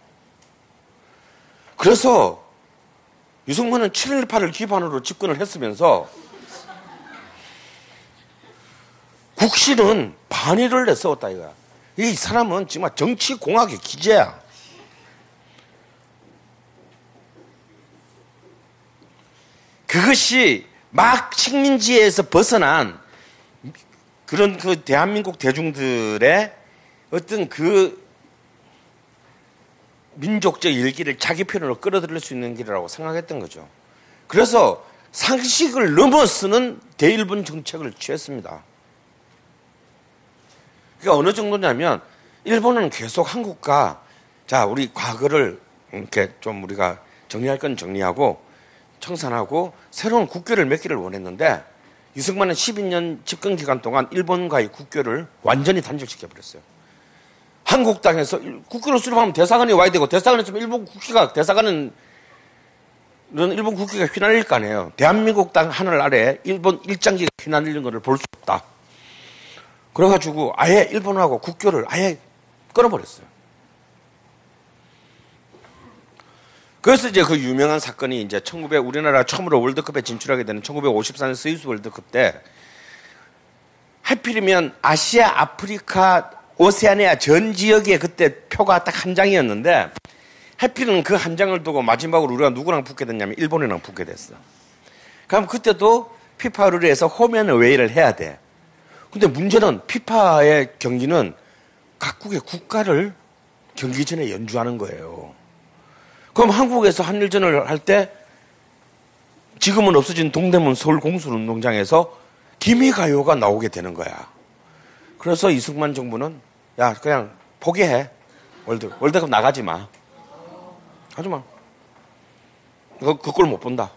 그래서 이승만은 칠일팔을 기반으로 집권을 했으면서 국시는 반일을 내세웠다 이거야. 이 사람은 정말 정치공학의 기재야. 그것이 막 식민지에서 벗어난 그런 그 대한민국 대중들의 어떤 그 민족적 일기를 자기 편으로 끌어들일 수 있는 길이라고 생각했던 거죠. 그래서 상식을 넘어서는 대일본 정책을 취했습니다. 그러니까 어느 정도냐면 일본은 계속 한국과 자 우리 과거를 이렇게 좀 우리가 정리할 건 정리하고 청산하고 새로운 국교를 맺기를 원했는데 이승만은 십이 년 집권 기간 동안 일본과의 국교를 완전히 단절시켜 버렸어요. 한국 땅에서 국교를 수립하면 대사관이 와야 되고 대사관에서 일본 국기가 대사관은 일본 국기가 휘날릴 거 아니에요. 대한민국 땅 하늘 아래 일본 일장기가 휘날리는 것을 볼 수 없다. 그래가지고 아예 일본하고 국교를 아예 끊어버렸어요. 그래서 이제 그 유명한 사건이 이제 천구백 우리나라 처음으로 월드컵에 진출하게 되는 천구백오십사 년 스위스 월드컵 때 하필이면 아시아, 아프리카, 오세아니아 전 지역에 그때 표가 딱 한 장이었는데 하필은 그 한 장을 두고 마지막으로 우리가 누구랑 붙게 됐냐면 일본이랑 붙게 됐어. 그럼 그때도 피파 룰에서 홈앤 어웨이를 해야 돼. 근데 문제는 피파의 경기는 각국의 국가를 경기 전에 연주하는 거예요. 그럼 한국에서 한일전을 할 때 지금은 없어진 동대문 서울 공술운동장에서 기미가요가 나오게 되는 거야. 그래서 이승만 정부는 야 그냥 포기해. 월드, 월드컵 나가지 마. 하지 마. 그, 그걸 못 본다.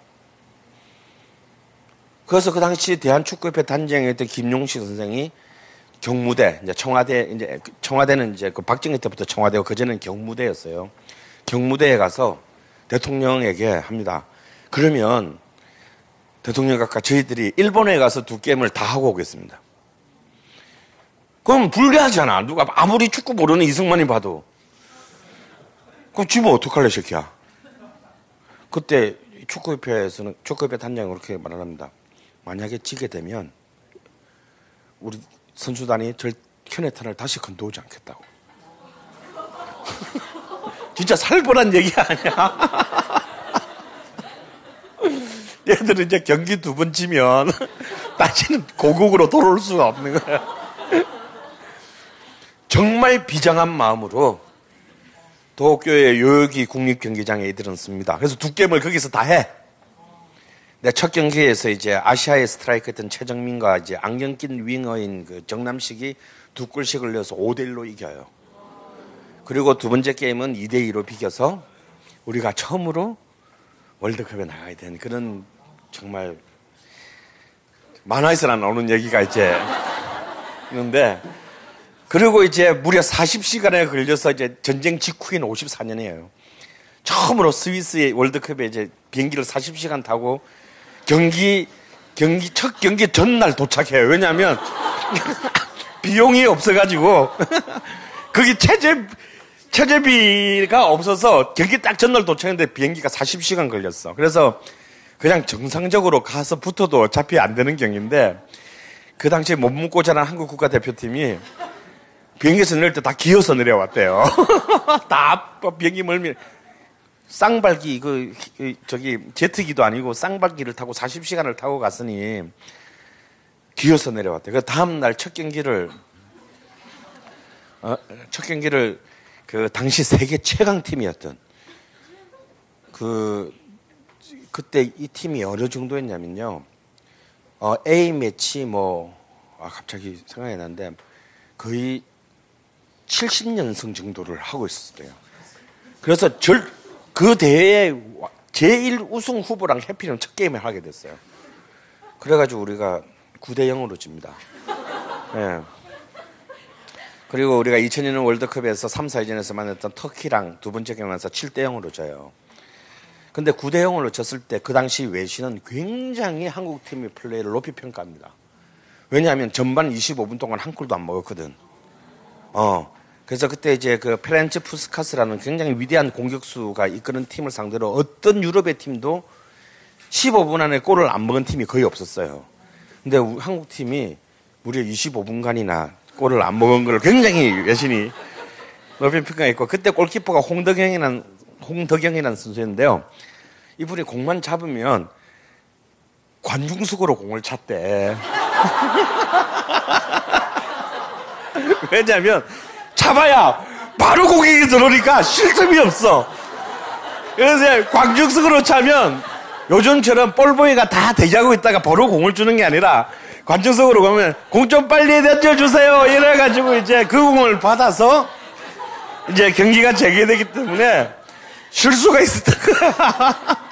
그래서 그 당시 대한축구협회 단장이었던 김용식 선생이 경무대, 이제 청와대, 이제 청와대는 이제 그 박정희 때부터 청와대고 그전에는 경무대였어요. 경무대에 가서 대통령에게 합니다. 그러면 대통령 각각 저희들이 일본에 가서 두 게임을 다 하고 오겠습니다. 그럼 불리하잖아. 누가 아무리 축구 모르는 이승만이 봐도. 그럼 지금 어떡할래, 새끼야? 그때 축구협회에서는, 축구협회 단장이 그렇게 말을 합니다. 만약에 지게 되면 우리 선수단이 절 캐네탄을 다시 건너오지 않겠다고. 진짜 살벌한 얘기 아니야? 얘들은 이제 경기 두 번 지면 다시는 고국으로 돌아올 수가 없는 거야. 정말 비장한 마음으로 도쿄의 요요기 국립경기장에 이들은 씁니다. 그래서 두 게임을 거기서 다 해. 내 첫 경기에서 이제 아시아의 스트라이커였던 최정민과 이제 안경 낀 윙어인 그 정남식이 두 골씩을 넣어서 오 대 일로 이겨요. 그리고 두 번째 게임은 이 대 이로 비겨서 우리가 처음으로 월드컵에 나가야 되는 그런 정말 만화에서나 나오는 얘기가 이제 있는데 그리고 이제 무려 사십 시간에 걸려서 이제 전쟁 직후인 오십사 년이에요. 처음으로 스위스의 월드컵에 이제 비행기를 사십 시간 타고 경기, 경기, 첫 경기 전날 도착해요. 왜냐하면 비용이 없어가지고 거기 체제, 체제비가 없어서 경기 딱 전날 도착했는데 비행기가 사십 시간 걸렸어. 그래서 그냥 정상적으로 가서 붙어도 어차피 안 되는 경기인데 그 당시에 못 묵고 자란 한국 국가대표팀이 비행기에서 내릴 때 다 기어서 내려왔대요. 다 비행기 멀미 쌍발기 그, 그 저기 제트기도 아니고 쌍발기를 타고 사십 시간을 타고 갔으니 기어서 내려왔대요. 그 다음 날 첫 경기를 어, 첫 경기를 그 당시 세계 최강 팀이었던 그 그때 이 팀이 어느 정도였냐면요. 어, A 매치 뭐 아, 갑자기 생각이 나는데 거의 칠십 연승 정도를 하고 있었어요. 그래서 절, 그 대회에 제일 우승 후보랑 해피는 첫 게임을 하게 됐어요. 그래가지고 우리가 구 대 영으로 집니다. 예. 그리고 우리가 이천 년 월드컵에서 삼, 사위전에서 만났던 터키랑 두 번째 경기에서 칠 대 영으로 져요. 근데 구 대 영으로 졌을 때 그 당시 외신은 굉장히 한국팀의 플레이를 높이 평가합니다. 왜냐하면 전반 이십오 분 동안 한 골도 안 먹었거든. 어. 그래서 그때 이제 그 페렌츠 푸스카스라는 굉장히 위대한 공격수가 이끄는 팀을 상대로 어떤 유럽의 팀도 십오 분 안에 골을 안 먹은 팀이 거의 없었어요. 근데 한국 팀이 무려 이십오 분간이나 골을 안 먹은 걸 굉장히 여신이 높이 평가했고, 그때 골키퍼가 홍덕영이라는, 홍덕영이라는 선수였는데요. 이분이 공만 잡으면 관중석으로 공을 찼대. 왜냐면 잡아야 바로 공격이 들어오니까 쉴 틈이 없어. 그래서 관중석으로 차면 요즘처럼 볼보이가 다 대기하고 있다가 바로 공을 주는 게 아니라 관중석으로 가면 공 좀 빨리 던져주세요 이래가지고 이제 그 공을 받아서 이제 경기가 재개되기 때문에 쉴 수가 있었던 거야.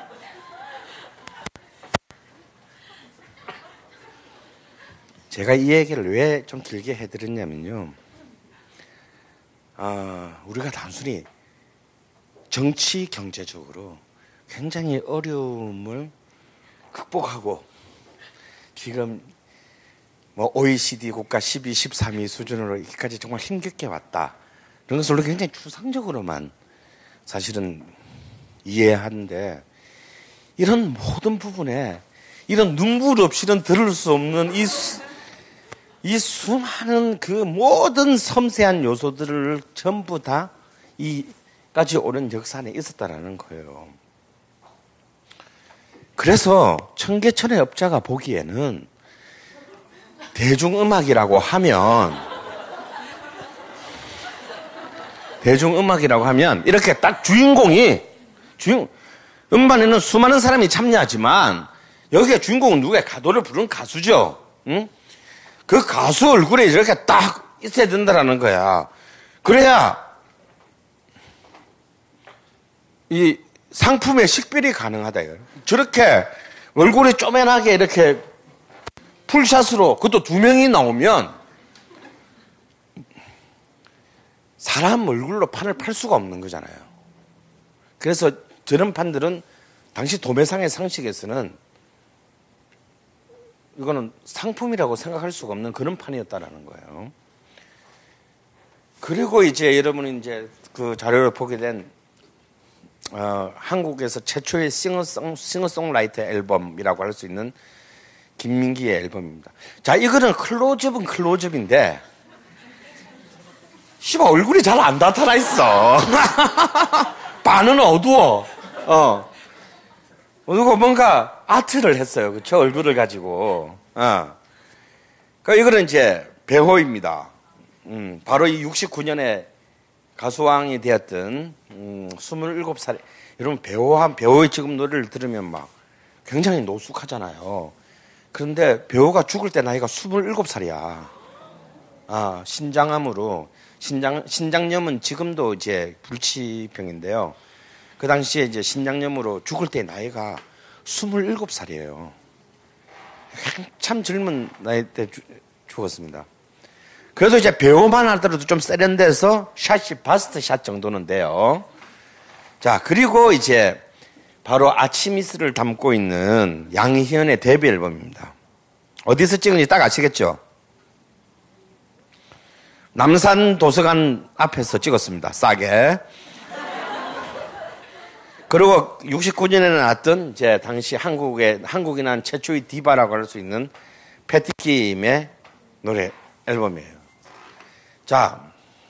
제가 이 얘기를 왜 좀 길게 해드렸냐면요. 아, 우리가 단순히 정치 경제적으로 굉장히 어려움을 극복하고 지금 뭐 오이시디 국가 십이, 십삼 위 수준으로 여기까지 정말 힘겹게 왔다. 이런 것을 우리가 굉장히 추상적으로만 사실은 이해하는데, 이런 모든 부분에 이런 눈물 없이는 들을 수 없는 이, 수, 이 수많은 그 모든 섬세한 요소들을 전부 다 이까지 오는 역사 안에 있었다라는 거예요. 그래서 청계천의 업자가 보기에는 대중음악이라고 하면 대중음악이라고 하면 이렇게 딱 주인공이 주인 음반에는 수많은 사람이 참여하지만 여기에 주인공은 누구야? 가도를 부르는 가수죠. 응? 그 가수 얼굴에 이렇게 딱 있어야 된다라는 거야. 그래야 이 상품의 식별이 가능하다 이거예요. 저렇게 얼굴이 쪼맨하게 이렇게 풀샷으로 그것도 두 명이 나오면 사람 얼굴로 판을 팔 수가 없는 거잖아요. 그래서 저런 판들은 당시 도매상의 상식에서는 이거는 상품이라고 생각할 수가 없는 그런 판이었다라는 거예요. 그리고 이제 여러분이 이제 그 자료를 보게 된 어, 한국에서 최초의 싱어송, 싱어송라이터 앨범이라고 할 수 있는 김민기의 앨범입니다. 자, 이거는 클로즈업은 클로즈업인데 씨발 얼굴이 잘 안 나타나 있어. 반은 어두워. 어. 그리고 뭔가 아트를 했어요. 그쵸? 얼굴을 가지고. 어. 그러니까 이거는 이제 배호입니다. 음, 바로 이 육십구 년에 가수왕이 되었던, 음, 스물일곱 살. 여러분, 배호한, 배호의 지금 노래를 들으면 막 굉장히 노숙하잖아요. 그런데 배호가 죽을 때 나이가 스물일곱 살이야. 아, 신장암으로. 신장, 신장염은 지금도 이제 불치병인데요. 그 당시에 이제 신장염으로 죽을 때 나이가 스물일곱 살이에요. 참 젊은 나이 때 주, 죽었습니다. 그래서 이제 배우만 하더라도 좀 세련돼서 샷이 바스트 샷 정도는 돼요. 자, 그리고 이제 바로 아치미스를 담고 있는 양희은의 데뷔 앨범입니다. 어디서 찍은지 딱 아시겠죠? 남산 도서관 앞에서 찍었습니다. 싸게. 그리고 육십구 년에 나왔던 이제 당시 한국의 한국이 난 최초의 디바라고 할 수 있는 패티킴의 노래 앨범이에요. 자,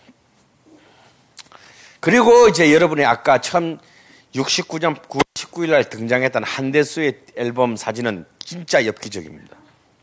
그리고 이제 여러분이 아까 처음 육십구 년 구월 십구 일 날 등장했던 한대수의 앨범 사진은 진짜 엽기적입니다.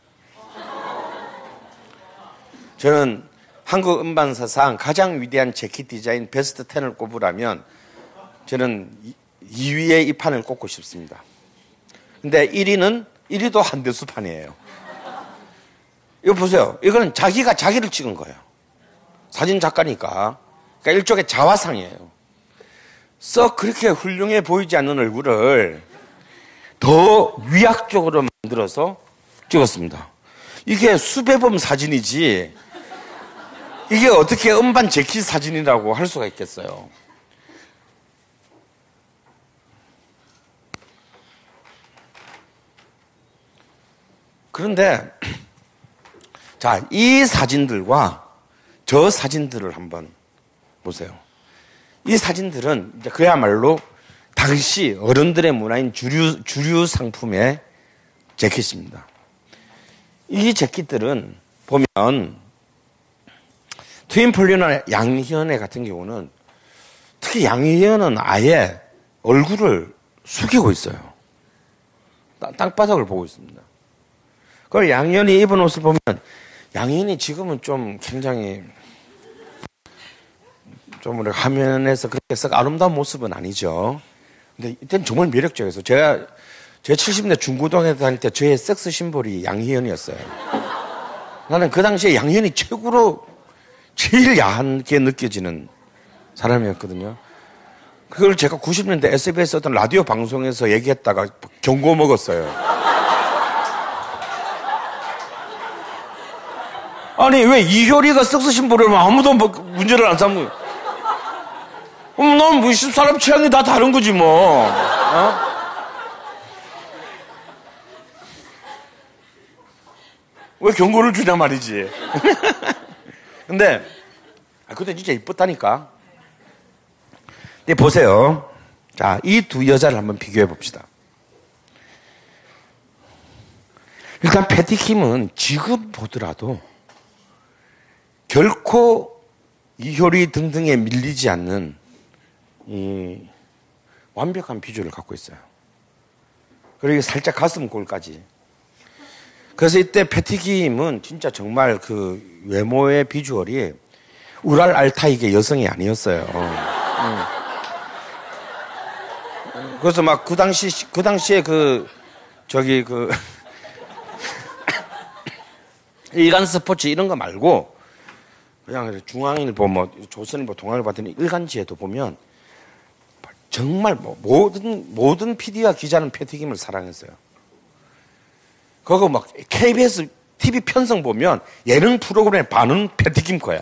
저는 한국 음반사상 가장 위대한 재킷 디자인 베스트 텐을 꼽으라면 저는 이 위에 이 판을 꼽고 싶습니다. 근데 일 위는 일 위도 한대수 판이에요. 이거 보세요. 이거는 자기가 자기를 찍은 거예요. 사진 작가니까. 그러니까 일종의 자화상이에요. 썩 그렇게 훌륭해 보이지 않는 얼굴을 더 위약적으로 만들어서 찍었습니다. 이게 수배범 사진이지 이게 어떻게 음반 재킷 사진이라고 할 수가 있겠어요. 그런데 자, 이 사진들과 저 사진들을 한번 보세요. 이 사진들은 이제 그야말로 당시 어른들의 문화인 주류, 주류 상품의 재킷입니다. 이 재킷들은 보면 트윈폴리나 양희은의 같은 경우는 특히 양희은은 아예 얼굴을 숙이고 있어요. 땅바닥을 보고 있습니다. 그걸 양희은이 입은 옷을 보면 양희은이 지금은 좀 굉장히 좀 우리 화면에서 그렇게 썩 아름다운 모습은 아니죠. 근데 이때는 정말 매력적이었어요. 제가 제 칠십 년대 중고등학교 다닐 때 저의 섹스 심볼이 양희은이었어요. 나는 그 당시에 양희은이 최고로 제일 야하게 느껴지는 사람이었거든요. 그걸 제가 구십 년대 에스비에스 어떤 라디오 방송에서 얘기했다가 경고 먹었어요. 아니 왜 이효리가 섹스 심볼을 아무도 문제를 안 삼고 그럼 넌 뭐 사람 취향이 다 다른 거지 뭐. 어? 왜 경고를 주냐 말이지. 근데 아, 그때 진짜 이뻤다니까. 근데 보세요. 자, 이 두 여자를 한번 비교해 봅시다. 일단 패티킴은 지금 보더라도 결코 이효리 등등에 밀리지 않는 이 완벽한 비주얼을 갖고 있어요. 그리고 살짝 가슴골까지. 그래서 이때 패티킴은 진짜 정말 그 외모의 비주얼이 우랄 알타이계 여성이 아니었어요. 음. 그래서 막 그 당시 그 당시에 그 저기 그 일간 스포츠 이런 거 말고 그냥 중앙일보 뭐 조선일보 동아일보 같은 일간지에도 보면 정말 뭐 모든 모든 피디와 기자는 패티김을 사랑했어요. 그거 막 케이비에스 티비 편성 보면 예능 프로그램의 반은 패티김 거야.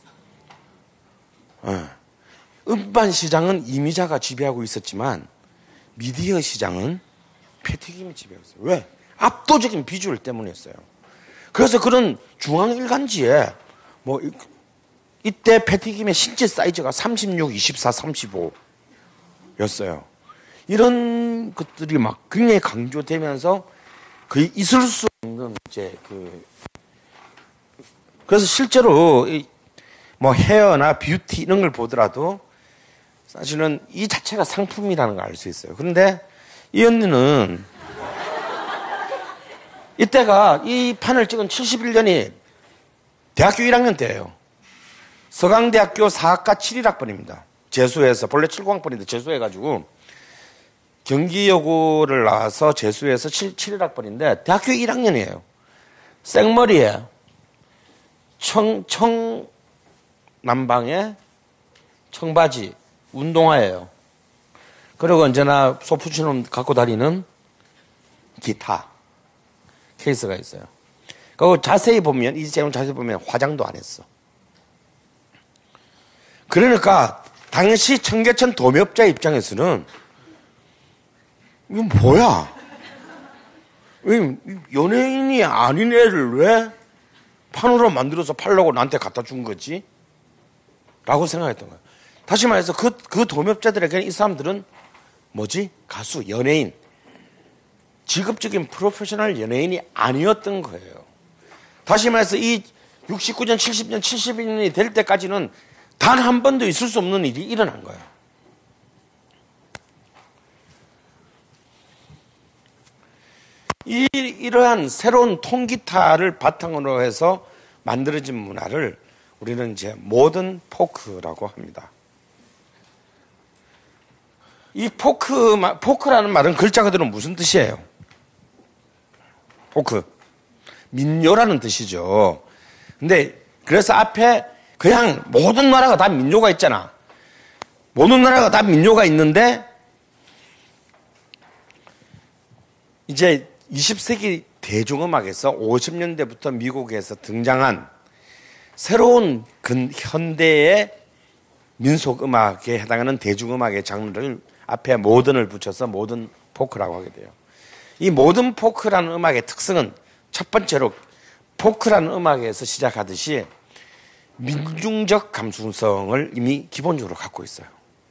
어. 음반 시장은 이미자가 지배하고 있었지만 미디어 시장은 패티김이 지배하고 있어요. 왜? 압도적인 비주얼 때문이었어요. 그래서 그런 중앙일간지에 뭐 이때 패티김의 신체 사이즈가 삼십육, 이십사, 삼십오였어요. 이런 것들이 막 굉장히 강조되면서 거의 있을 수 없는 이제 그 그래서 실제로 뭐 헤어나 뷰티 이런 걸 보더라도 사실은 이 자체가 상품이라는 걸 알 수 있어요. 그런데 이 언니는 이때가 이 판을 찍은 칠십일 년이 대학교 일 학년 때예요. 서강대학교 사학과 칠십일 학번입니다. 재수해서 본래 칠십 학번인데 재수해가지고 경기여고를 나와서 재수해서 칠십일 학번인데 대학교 일 학년이에요. 생머리에 청, 청 남방에 청바지 운동화예요. 그리고 언제나 소프처럼 갖고 다니는 기타 케이스가 있어요. 그리고 자세히 보면 이 제목 자세히 보면 화장도 안 했어. 그러니까 당시 청계천 도매업자 입장에서는 이건 뭐야? 연예인이 아닌 애를 왜 판으로 만들어서 팔려고 나한테 갖다 준 거지? 라고 생각했던 거예요. 다시 말해서 그, 그 도매업자들에게는 이 사람들은 뭐지? 가수, 연예인. 직업적인 프로페셔널 연예인이 아니었던 거예요. 다시 말해서 이 육십구 년, 칠십 년, 칠십일 년이 될 때까지는 단 한 번도 있을 수 없는 일이 일어난 거예요. 이, 이러한 새로운 통기타를 바탕으로 해서 만들어진 문화를 우리는 이제 모던 포크라고 합니다. 이 포크, 포크라는 말은 글자 그대로 무슨 뜻이에요? 포크. 민요라는 뜻이죠. 근데 그래서 앞에 그냥 모든 나라가 다 민요가 있잖아. 모든 나라가 다 민요가 있는데 이제 이십 세기 대중음악에서 오십 년대부터 미국에서 등장한 새로운 근 현대의 민속음악에 해당하는 대중음악의 장르를 앞에 모던을 붙여서 모던 포크라고 하게 돼요. 이 모던 포크라는 음악의 특성은 첫 번째로 포크라는 음악에서 시작하듯이 민중적 감수성을 이미 기본적으로 갖고 있어요.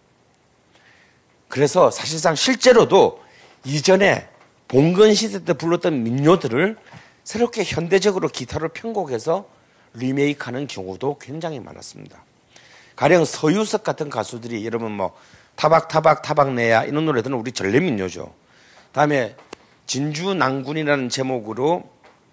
그래서 사실상 실제로도 이전에 봉건 시대 때 불렀던 민요들을 새롭게 현대적으로 기타를 편곡해서 리메이크하는 경우도 굉장히 많았습니다. 가령 서유석 같은 가수들이 여러분 뭐 타박 타박 타박내야 이런 노래들은 우리 전래민요죠. 다음에 진주난군이라는 제목으로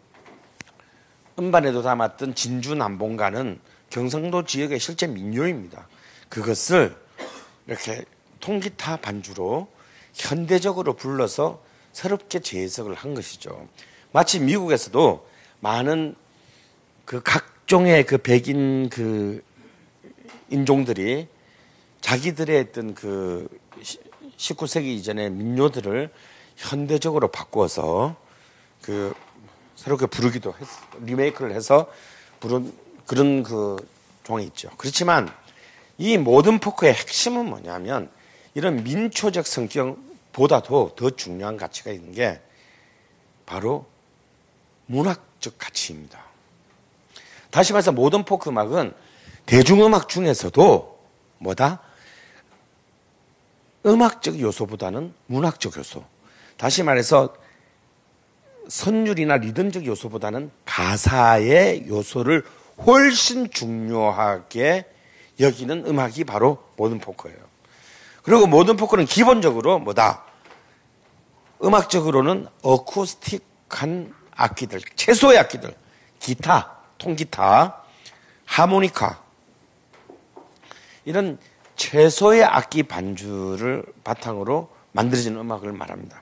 음반에도 담았던 진주남봉가는 경상도 지역의 실제 민요입니다. 그것을 이렇게 통기타 반주로 현대적으로 불러서 새롭게 재해석을 한 것이죠. 마치 미국에서도 많은 그 각종의 그 백인 그 인종들이 자기들의 어떤 그 십구 세기 이전의 민요들을 현대적으로 바꾸어서 그 새롭게 부르기도 했, 리메이크를 해서 부른 그런 그 종이 있죠. 그렇지만 이 모던 포크의 핵심은 뭐냐면 이런 민초적 성격보다도 더 중요한 가치가 있는 게 바로 문학적 가치입니다. 다시 말해서 모던 포크 음악은 대중음악 중에서도 뭐다? 음악적 요소보다는 문학적 요소. 다시 말해서 선율이나 리듬적 요소보다는 가사의 요소를 훨씬 중요하게 여기는 음악이 바로 모던 포크예요. 그리고 모던 포크는 기본적으로 뭐다? 음악적으로는 어쿠스틱한 악기들, 최소의 악기들, 기타, 통기타, 하모니카 이런 최소의 악기 반주를 바탕으로 만들어진 음악을 말합니다.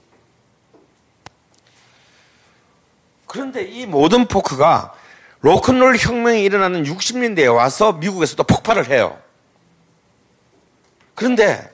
그런데 이 모던 포크가 로큰롤 혁명이 일어나는 육십 년대에 와서 미국에서도 폭발을 해요. 그런데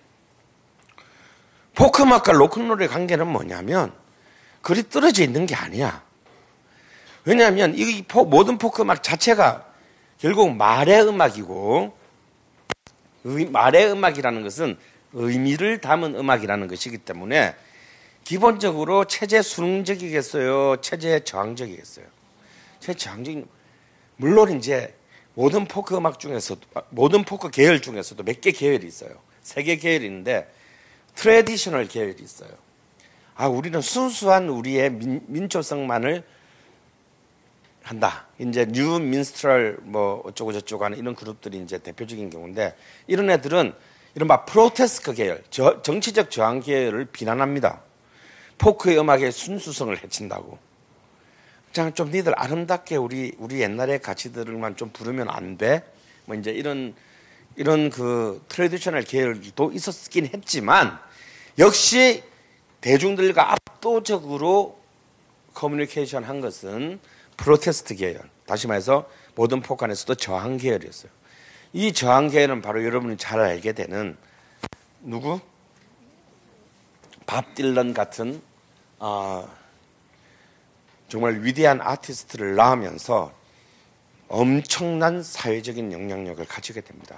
포크 음악과 로큰롤의 관계는 뭐냐면 그리 떨어져 있는 게 아니야. 왜냐하면 이 모던 포크 음악 자체가 결국 말의 음악이고 말의 음악이라는 것은 의미를 담은 음악이라는 것이기 때문에 기본적으로 체제 수능적이겠어요? 체제 저항적이겠어요? 체제 저항적인, 물론 이제 모던 포크 음악 중에서도, 모던 포크 계열 중에서도 몇 개 계열이 있어요. 세 개 계열이 있는데, 트래디셔널 계열이 있어요. 아, 우리는 순수한 우리의 민, 민초성만을 한다. 이제 뉴 민스트럴 뭐 어쩌고저쩌고 하는 이런 그룹들이 이제 대표적인 경우인데, 이런 애들은 이른바 프로테스트 계열, 저, 정치적 저항 계열을 비난합니다. 포크의 음악의 순수성을 해친다고. 그냥 좀 니들 아름답게 우리 우리 옛날의 가치들만 좀 부르면 안 돼? 뭐 이제 이런 이런 그 트래디셔널 계열도 있었긴 했지만 역시 대중들과 압도적으로 커뮤니케이션 한 것은 프로테스트 계열. 다시 말해서 모던 포크 안에서도 저항 계열이었어요. 이 저항 계열은 바로 여러분이 잘 알게 되는 누구? 밥 딜런 같은 어, 정말 위대한 아티스트를 낳으면서 엄청난 사회적인 영향력을 가지게 됩니다.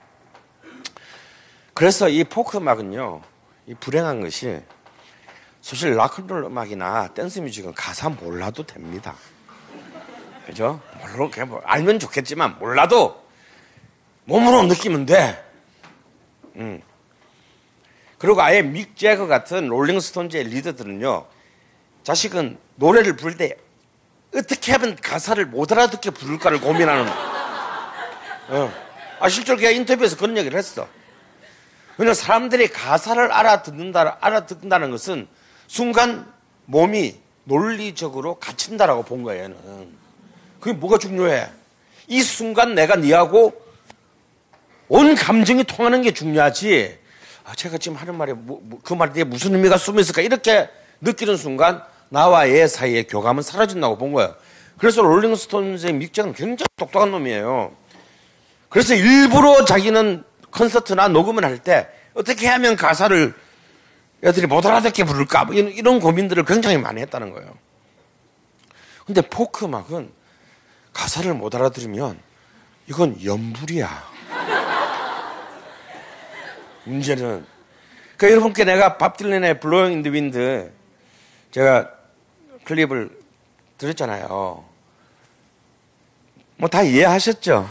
그래서 이 포크 음악은요, 이 불행한 것이 사실 락앤롤 음악이나 댄스 뮤직은 가사 몰라도 됩니다. 그죠? 물론 그냥 뭐 알면 좋겠지만 몰라도 몸으로 느끼면 돼. 음. 그리고 아예 믹 재거 같은 롤링스톤즈의 리더들은요, 자식은 노래를 부를 때 어떻게 하면 가사를 못 알아듣게 부를까를 고민하는. 어. 아, 실제로 걔가 인터뷰에서 그런 얘기를 했어. 왜냐면 사람들이 가사를 알아듣는다, 알아듣는다는 것은 순간 몸이 논리적으로 갇힌다라고 본 거예요, 얘는. 그게 뭐가 중요해? 이 순간 내가 니하고 온 감정이 통하는 게 중요하지. 아, 제가 지금 하는 말에 뭐, 뭐, 그 말에 무슨 의미가 숨어 있을까? 이렇게 느끼는 순간 나와 얘 사이의 교감은 사라진다고 본 거예요. 그래서 롤링스톤즈의 믹 잭은 굉장히 똑똑한 놈이에요. 그래서 일부러 자기는 콘서트나 녹음을 할 때 어떻게 하면 가사를 애들이 못 알아듣게 부를까? 뭐 이런, 이런 고민들을 굉장히 많이 했다는 거예요. 근데 포크 음악은 가사를 못 알아들으면 이건 연불이야. 문제는. 그러니까 여러분께 내가 밥 딜런의 블로잉 인 더 윈드 제가 클립을 들었잖아요. 뭐 다 이해하셨죠?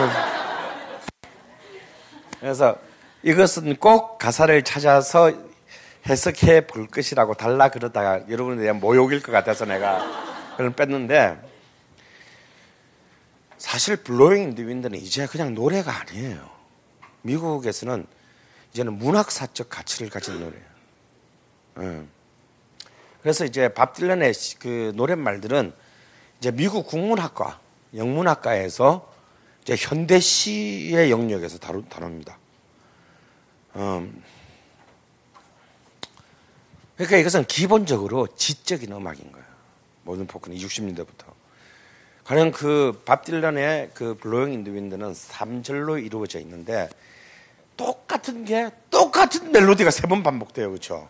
그래서 이것은 꼭 가사를 찾아서 해석해 볼 것이라고 달라 그러다가 여러분에 대한 모욕일 것 같아서 내가 그걸 뺐는데 사실 블로잉 인 더 윈드는 이제 그냥 노래가 아니에요. 미국에서는 이제는 문학사적 가치를 가진 노래예요. 음. 그래서 이제 밥 딜런의 그 노랫말들은 이제 미국 국문학과, 영문학과에서 이제 현대시의 영역에서 다루, 다룹니다. 음. 그러니까 이것은 기본적으로 지적인 음악인 거예요. 모던 포크는 육십 년대부터. 가령 그 밥 딜런의 그 블로잉 인 더 윈드는 삼 절로 이루어져 있는데 똑같은 게 똑같은 멜로디가 세 번 반복돼요. 그렇죠?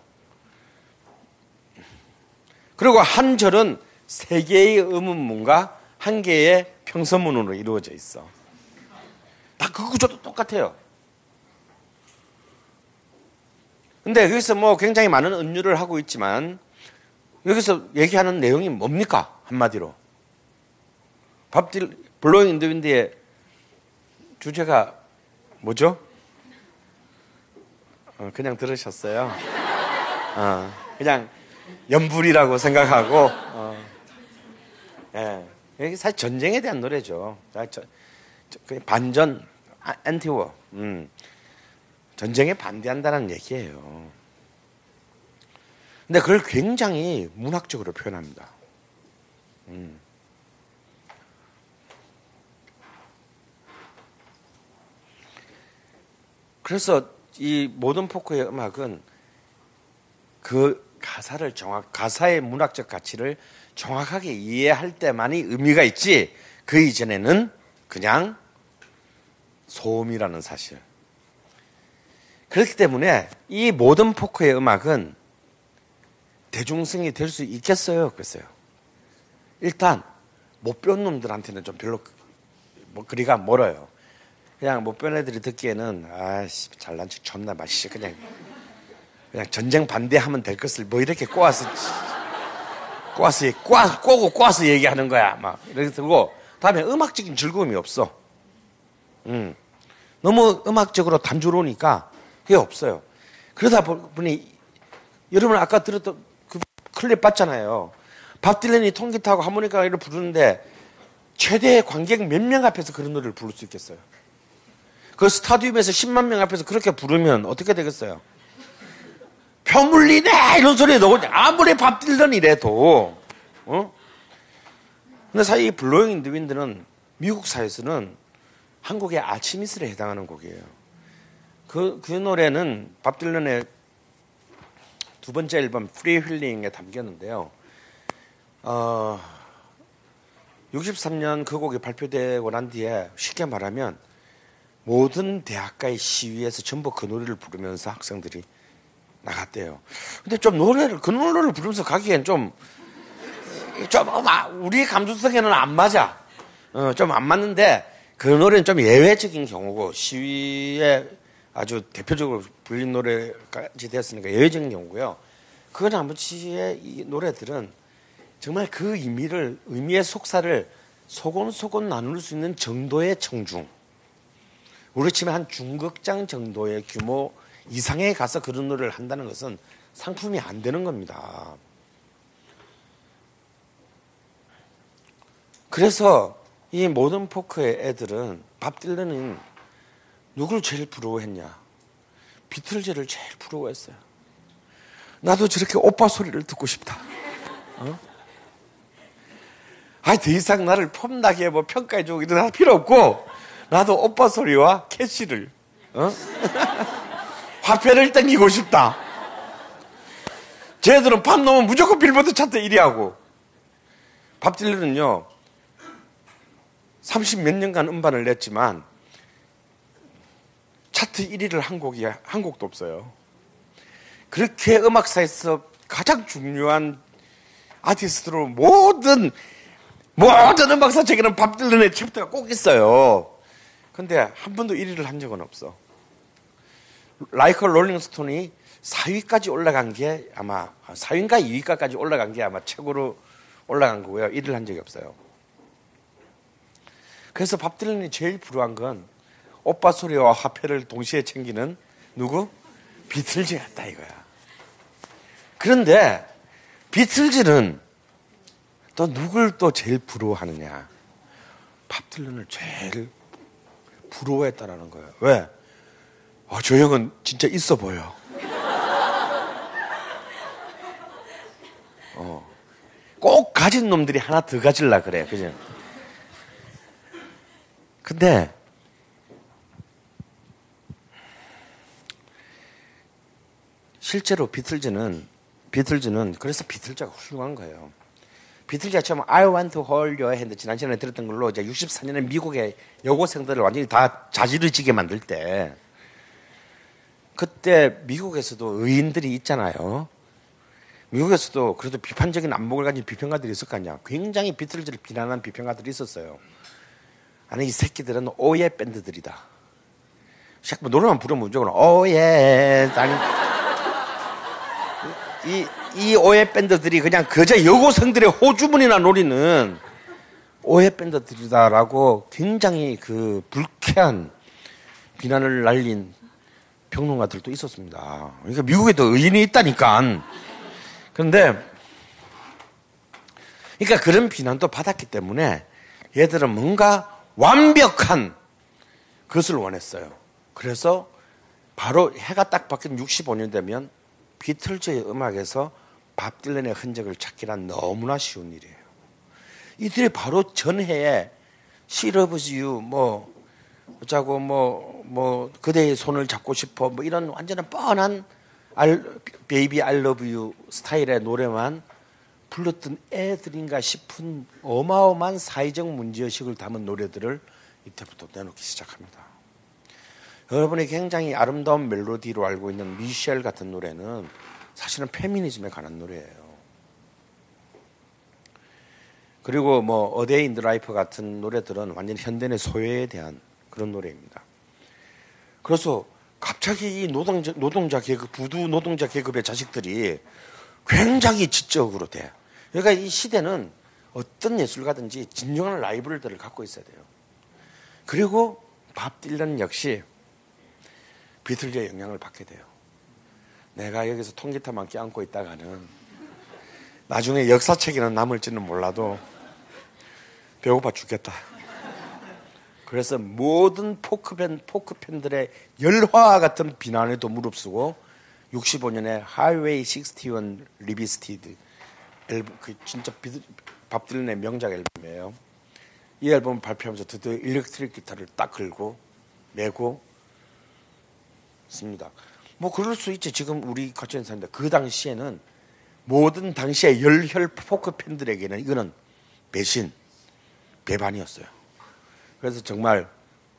그리고 한 절은 세 개의 음음문과 한 개의 평서문으로 이루어져 있어. 다 그 구조도 똑같아요. 근데 여기서 뭐 굉장히 많은 은유를 하고 있지만 여기서 얘기하는 내용이 뭡니까? 한마디로. 밥 딜, 블로잉 인 더 윈드의 주제가 뭐죠? 어, 그냥 들으셨어요. 어, 그냥 연불이라고 생각하고, 어, 예, 여기 사실 전쟁에 대한 노래죠. 반전, 안티워, 음, 전쟁에 반대한다는 얘기예요. 근데 그걸 굉장히 문학적으로 표현합니다. 음. 그래서 이 모던 포크의 음악은 그 가사를 정확, 가사의 문학적 가치를 정확하게 이해할 때만이 의미가 있지, 그 이전에는 그냥 소음이라는 사실. 그렇기 때문에 이 모던 포크의 음악은 대중성이 될 수 있겠어요? 없겠어요? 일단 못 배운 놈들한테는 좀 별로 뭐 그리가 멀어요. 그냥 못 배운 애들이 듣기에는 아씨 잘난 척 존나 맛있어. 그냥 그냥 전쟁 반대하면 될 것을 뭐 이렇게 꼬아서 꼬아서 꼬아 꼬고 꼬아서 얘기하는 거야. 막 이렇게 들고 다음에 음악적인 즐거움이 없어. 음 너무 음악적으로 단조로우니까 그게 없어요. 그러다 보니 여러분 아까 들었던 그 클립 봤잖아요. 밥 딜런이 통기타하고 하모니카를 부르는데 최대 관객 몇 명 앞에서 그런 노래를 부를 수 있겠어요? 그 스타디움에서 십만 명 앞에서 그렇게 부르면 어떻게 되겠어요? 펴물리네 이런 소리 넣으니 아무리 밥 딜런이래도 어? 근데 사실 이 블로잉 인 더 윈드는 미국 사회에서는 한국의 아침 이슬에 해당하는 곡이에요. 그, 그 노래는 밥 딜런의 두 번째 앨범 프리 힐링에 담겼는데요. 어, 육십삼 년 그 곡이 발표되고 난 뒤에 쉽게 말하면 모든 대학가의 시위에서 전부 그 노래를 부르면서 학생들이 나갔대요. 근데 좀 노래를, 그 노래를 부르면서 가기엔 좀, 좀, 우리 감수성에는 안 맞아. 어, 좀 안 맞는데, 그 노래는 좀 예외적인 경우고, 시위에 아주 대표적으로 불린 노래까지 됐으니까 예외적인 경우고요. 그 나머지의 이 노래들은 정말 그 의미를, 의미의 속사를 소곤소곤 나눌 수 있는 정도의 청중. 우리 치면 한 중극장 정도의 규모 이상에 가서 그런 노래를 한다는 것은 상품이 안 되는 겁니다. 그래서 이 모던 포크의 애들은 밥 딜런은 누굴 제일 부러워했냐? 비틀즈를 제일 부러워했어요. 나도 저렇게 오빠 소리를 듣고 싶다. 어? 아니 더 이상 나를 폼나게 뭐 평가해주고 이런 할 필요 없고 나도 오빠 소리와 캐시를 어? 화폐를 땡기고 싶다. 쟤들은 밤 넘으면 무조건 빌보드 차트 일 위 하고 밥 딜런은요 삼십 몇 년간 음반을 냈지만 차트 일 위를 한 곡이 한 곡도 없어요. 그렇게 음악사에서 가장 중요한 아티스트로 모든 모든 음악사 책에는 밥 딜런의 챕터가 꼭 있어요. 근데 한 번도 일 위를 한 적은 없어. 라이커 롤링스톤이 사 위까지 올라간 게 아마 사 위인가 이 위까지 올라간 게 아마 최고로 올라간 거고요. 일 위를 한 적이 없어요. 그래서 밥 딜런이 제일 불우한 건 오빠 소리와 화폐를 동시에 챙기는 누구? 비틀즈였다 이거야. 그런데 비틀즈는 또 누굴 또 제일 부러워하느냐? 밥 딜런을 제일 부러워했다라는 거예요. 왜? 아, 저 형은 진짜 있어 보여. 어. 꼭 가진 놈들이 하나 더 가질라 그래. 그죠? 근데 실제로 비틀즈는 비틀즈는 그래서 비틀즈가 훌륭한 거예요. 비틀즈가 처음 I want to hold your hand 지난 시간에 들었던 걸로 이제 육십사 년에 미국의 여고생들을 완전히 다 자지러지게 만들 때 그때 미국에서도 의인들이 있잖아요. 미국에서도 그래도 비판적인 안목을 가진 비평가들이 있을 거 아니야. 굉장히 비틀즈를 비난한 비평가들이 있었어요. 아니 이 새끼들은 오예 밴드들이다. 뭐 노래만 부르면 무조건 오예. 아니 이, 이 오해 밴드들이 그냥 그저 여고생들의 호주문이나 노리는 오해 밴드들이다라고 굉장히 그 불쾌한 비난을 날린 평론가들도 있었습니다. 그러니까 미국에도 의인이 있다니까. 그런데 그러니까 그런 비난도 받았기 때문에 얘들은 뭔가 완벽한 것을 원했어요. 그래서 바로 해가 딱 바뀐 육십오 년 되면 비틀즈의 음악에서 밥 딜런의 흔적을 찾기란 너무나 쉬운 일이에요. 이들이 바로 전해에 She loves you, 뭐 어쩌고 뭐, 뭐 그대의 손을 잡고 싶어 뭐 이런 완전한 뻔한 I, Baby I love you 스타일의 노래만 불렀던 애들인가 싶은 어마어마한 사회적 문제의식을 담은 노래들을 이때부터 내놓기 시작합니다. 여러분이 굉장히 아름다운 멜로디로 알고 있는 미셸 같은 노래는 사실은 페미니즘에 관한 노래예요. 그리고 뭐 A Day in the Life 같은 노래들은 완전 현대의 소외에 대한 그런 노래입니다. 그래서 갑자기 이 노동자, 노동자 계급, 부두 노동자 계급의 자식들이 굉장히 지적으로 돼. 그러니까 이 시대는 어떤 예술가든지 진정한 라이벌들을 갖고 있어야 돼요. 그리고 밥 딜런 역시 비틀즈의 영향을 받게 돼요. 내가 여기서 통기타만 껴안고 있다가는 나중에 역사책에는 남을지는 몰라도 배고파 죽겠다. 그래서 모든 포크팬, 포크팬들의 열화 같은 비난에도 무릅쓰고 육십오 년에 하이웨이 육십일 리비스티드 앨범, 그 진짜 비드, 밥 딜런의 명작 앨범이에요. 이 앨범을 발표하면서 드디어 일렉트릭 기타를 딱 걸고 메고 습니다. 뭐 그럴 수 있지. 지금 우리 같이 있는 사람인데 그 당시에는 모든 당시의 열혈 포크 팬들에게는 이거는 배신, 배반이었어요. 그래서 정말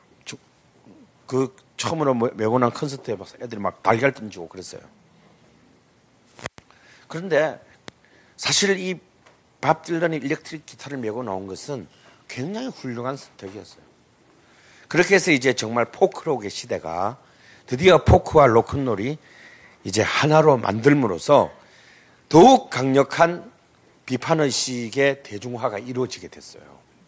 그 처음으로 메고 난 콘서트에 봐서 애들이 막 달걀 던지고 그랬어요. 그런데 사실 이 밥 딜런이 일렉트릭 기타를 메고 나온 것은 굉장히 훌륭한 선택이었어요. 그렇게 해서 이제 정말 포크록의 시대가 드디어 포크와 로큰롤이 이제 하나로 만들므로써 더욱 강력한 비판의식의 대중화가 이루어지게 됐어요.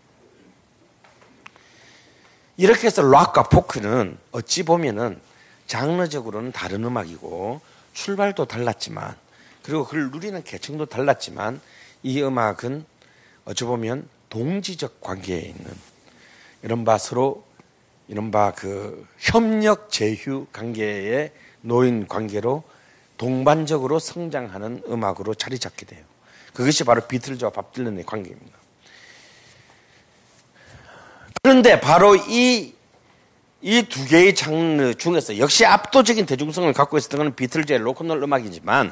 이렇게 해서 락과 포크는 어찌 보면은 장르적으로는 다른 음악이고 출발도 달랐지만 그리고 그걸 누리는 계층도 달랐지만 이 음악은 어찌 보면 동지적 관계에 있는 이른바 서로 이른바 그 협력 제휴 관계에 놓인 관계로 동반적으로 성장하는 음악으로 자리 잡게 돼요. 그것이 바로 비틀즈와 밥 딜런의 관계입니다. 그런데 바로 이 이 두 개의 장르 중에서 역시 압도적인 대중성을 갖고 있었던 것은 비틀즈의 로큰롤 음악이지만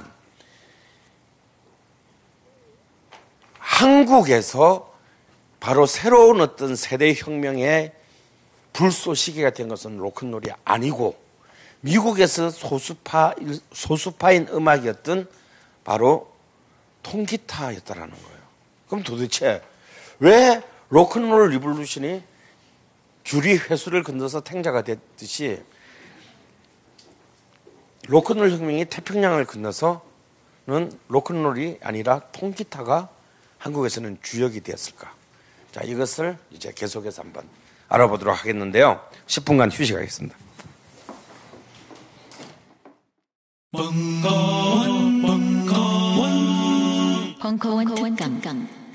한국에서 바로 새로운 어떤 세대 혁명의 불쏘시개가 된 것은 로큰롤이 아니고 미국에서 소수파, 소수파인 음악이었던 바로 통기타였다라는 거예요. 그럼 도대체 왜 로큰롤 리볼루션이 규리 회수를 건너서 탱자가 됐듯이 로큰롤 혁명이 태평양을 건너서는 로큰롤이 아니라 통기타가 한국에서는 주역이 되었을까? 자, 이것을 이제 계속해서 한번 알아보도록 하겠는데요. 십 분간 휴식하겠습니다. 벙커원, 벙커원, 벙커원 특강.